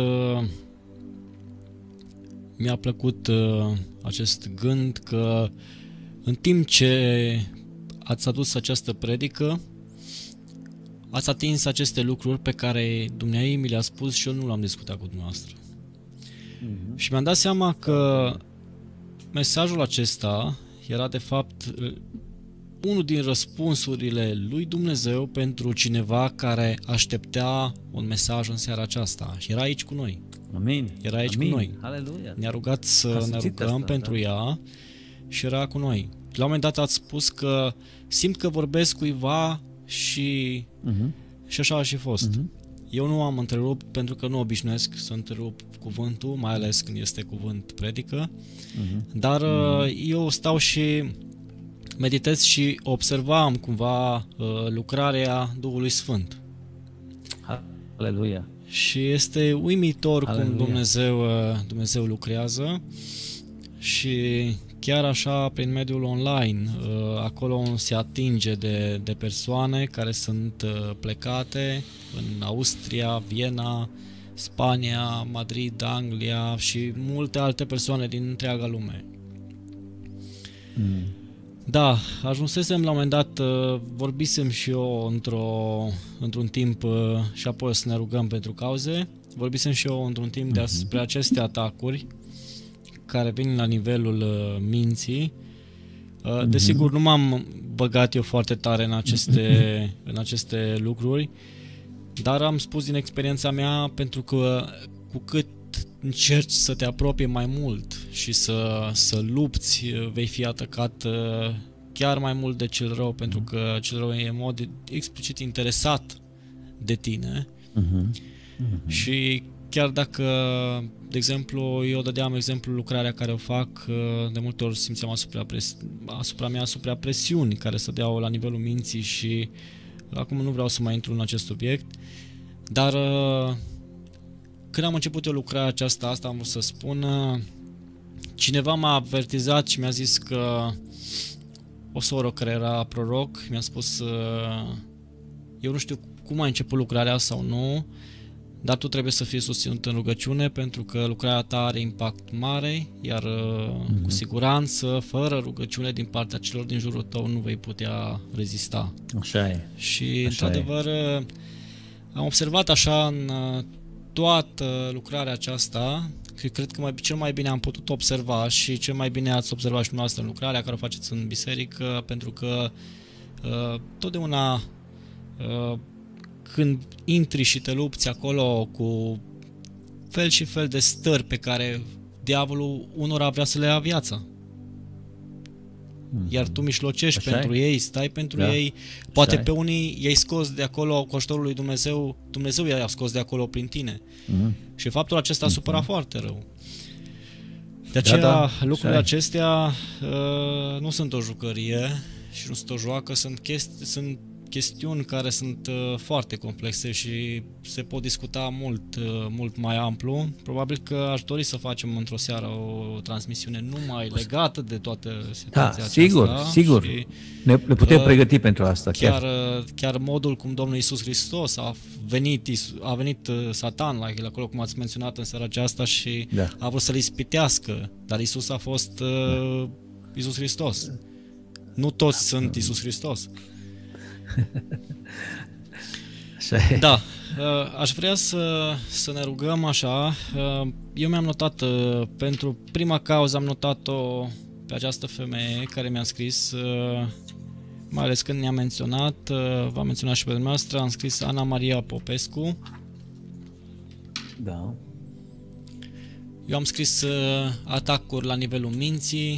mi-a plăcut acest gând că în timp ce ați adus această predică, ați atins aceste lucruri pe care dumneavoastră mi le-a spus și eu nu l-am discutat cu dumneavoastră. Și mi-am dat seama că mesajul acesta era de fapt unul din răspunsurile lui Dumnezeu pentru cineva care aștepta un mesaj în seara aceasta și era aici cu noi. Amin. Era aici Amin. cu noi. Aleluia. Ne-a rugat să ne rugăm pentru ea și era cu noi. La un moment dat ați spus că simt că vorbesc cuiva și așa a și fost. Eu nu am întrerupt pentru că nu obișnuiesc să întrerup cuvântul, mai ales când este cuvânt predică, dar eu stau și meditez și observam cumva lucrarea Duhului Sfânt. Aleluia. Și este uimitor Aleluia. cum Dumnezeu lucrează și chiar așa prin mediul online, acolo se atinge de persoane care sunt plecate în Austria, Viena, Spania, Madrid, Anglia și multe alte persoane din întreaga lume. Da, ajunsesem la un moment dat, vorbisem și eu într-un timp și apoi o să ne rugăm pentru cauze, vorbisem și eu într-un timp despre aceste atacuri care vin la nivelul minții. Desigur, nu m-am băgat eu foarte tare în aceste lucruri, dar am spus din experiența mea, pentru că cu cât încerci să te apropii mai mult și să lupți, vei fi atacat chiar mai mult de cel rău, pentru că cel rău e în mod explicit interesat de tine. Și chiar dacă, de exemplu, eu dădeam lucrarea care o fac, de multe ori simțeam asupra presiuni care se deau la nivelul minții și acum nu vreau să mai intru în acest subiect, dar când am început eu lucrarea aceasta, asta am vrut să spun, cineva m-a avertizat și mi-a zis că o soră care era proroc mi-a spus, eu nu știu cum ai început lucrarea sau nu, dar tu trebuie să fii susținut în rugăciune, pentru că lucrarea ta are impact mare, iar cu siguranță, fără rugăciune din partea celor din jurul tău, nu vei putea rezista. Așa e. Și, într-adevăr, am observat așa în toată lucrarea aceasta, că cred că cel mai bine am putut observa și cel mai bine ați observat și dumneavoastră în lucrarea care o faceți în biserică, pentru că totdeauna când intri și te lupți acolo cu fel și fel de stări pe care diavolul unora vrea să le ia viața, iar tu mișlocești pentru ei, stai pentru ei, poate pe unii i-ai scos de acolo cu ajutorul lui Dumnezeu, Dumnezeu i-a scos de acolo prin tine. Și faptul acesta supăra foarte rău. De aceea lucrurile acestea nu sunt o jucărie și nu sunt o joacă, sunt chestiuni care sunt foarte complexe și se pot discuta mult mai amplu. Probabil că aș dori să facem într-o seară o transmisiune numai legată de toată situația aceasta. Sigur. Ne putem pregăti pentru asta. Chiar modul cum Domnul Iisus Hristos a venit Satan la el acolo, cum ați menționat în seara aceasta, și a vrut să-l ispitească, dar Iisus a fost Iisus Hristos. Nu toți sunt Iisus Hristos. Da, aș vrea să ne rugăm așa. Eu mi-am notat pentru prima cauză, am notat-o pe această femeie care mi-a scris, mai ales când ne-a menționat, v-a menționat și pe dumneavoastră, am scris Ana Maria Popescu. Da. Eu am scris atacuri la nivelul minții,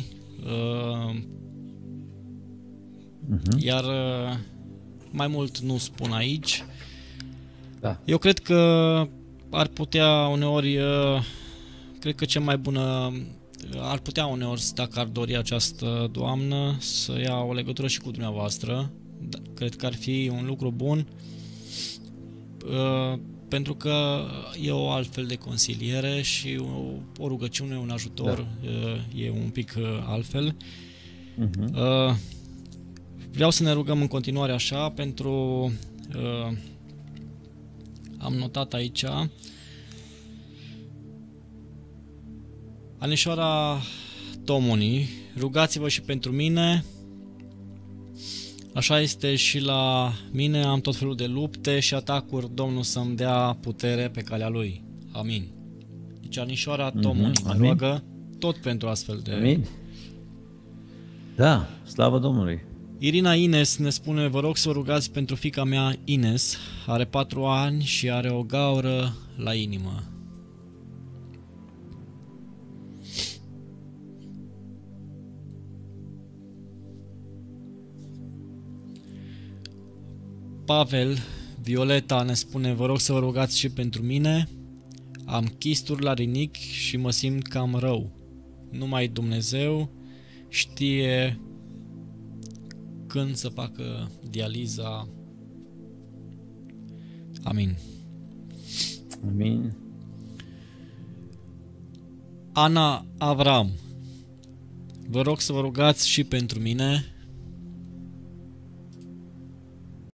iar mai mult nu spun aici. Da. Eu cred că ar putea uneori, cred că cea mai bună, ar putea uneori, dacă ar dori această doamnă, să ia o legătură și cu dumneavoastră. Cred că ar fi un lucru bun, pentru că e o altfel de consiliere și o rugăciune, un ajutor, e un pic altfel. Vreau să ne rugăm în continuare așa pentru... am notat aici Anișoara Tomoni, rugați-vă și pentru mine. Așa este și la mine, am tot felul de lupte și atacuri, Domnul să-mi dea putere pe calea Lui. Amin. Deci Anișoara Tomoni ne roagă tot pentru astfel de... Amin. Da, slavă Domnului. Irina Ines ne spune, vă rog să o rugați pentru fiica mea Ines, are 4 ani și are o gaură la inimă. Pavel, Violeta ne spune, vă rog să vă rugați și pentru mine, am chisturi la rinichi și mă simt cam rău. Numai Dumnezeu știe când să facă dializa. Amin. Amin. Ana Avram, vă rog să vă rugați și pentru mine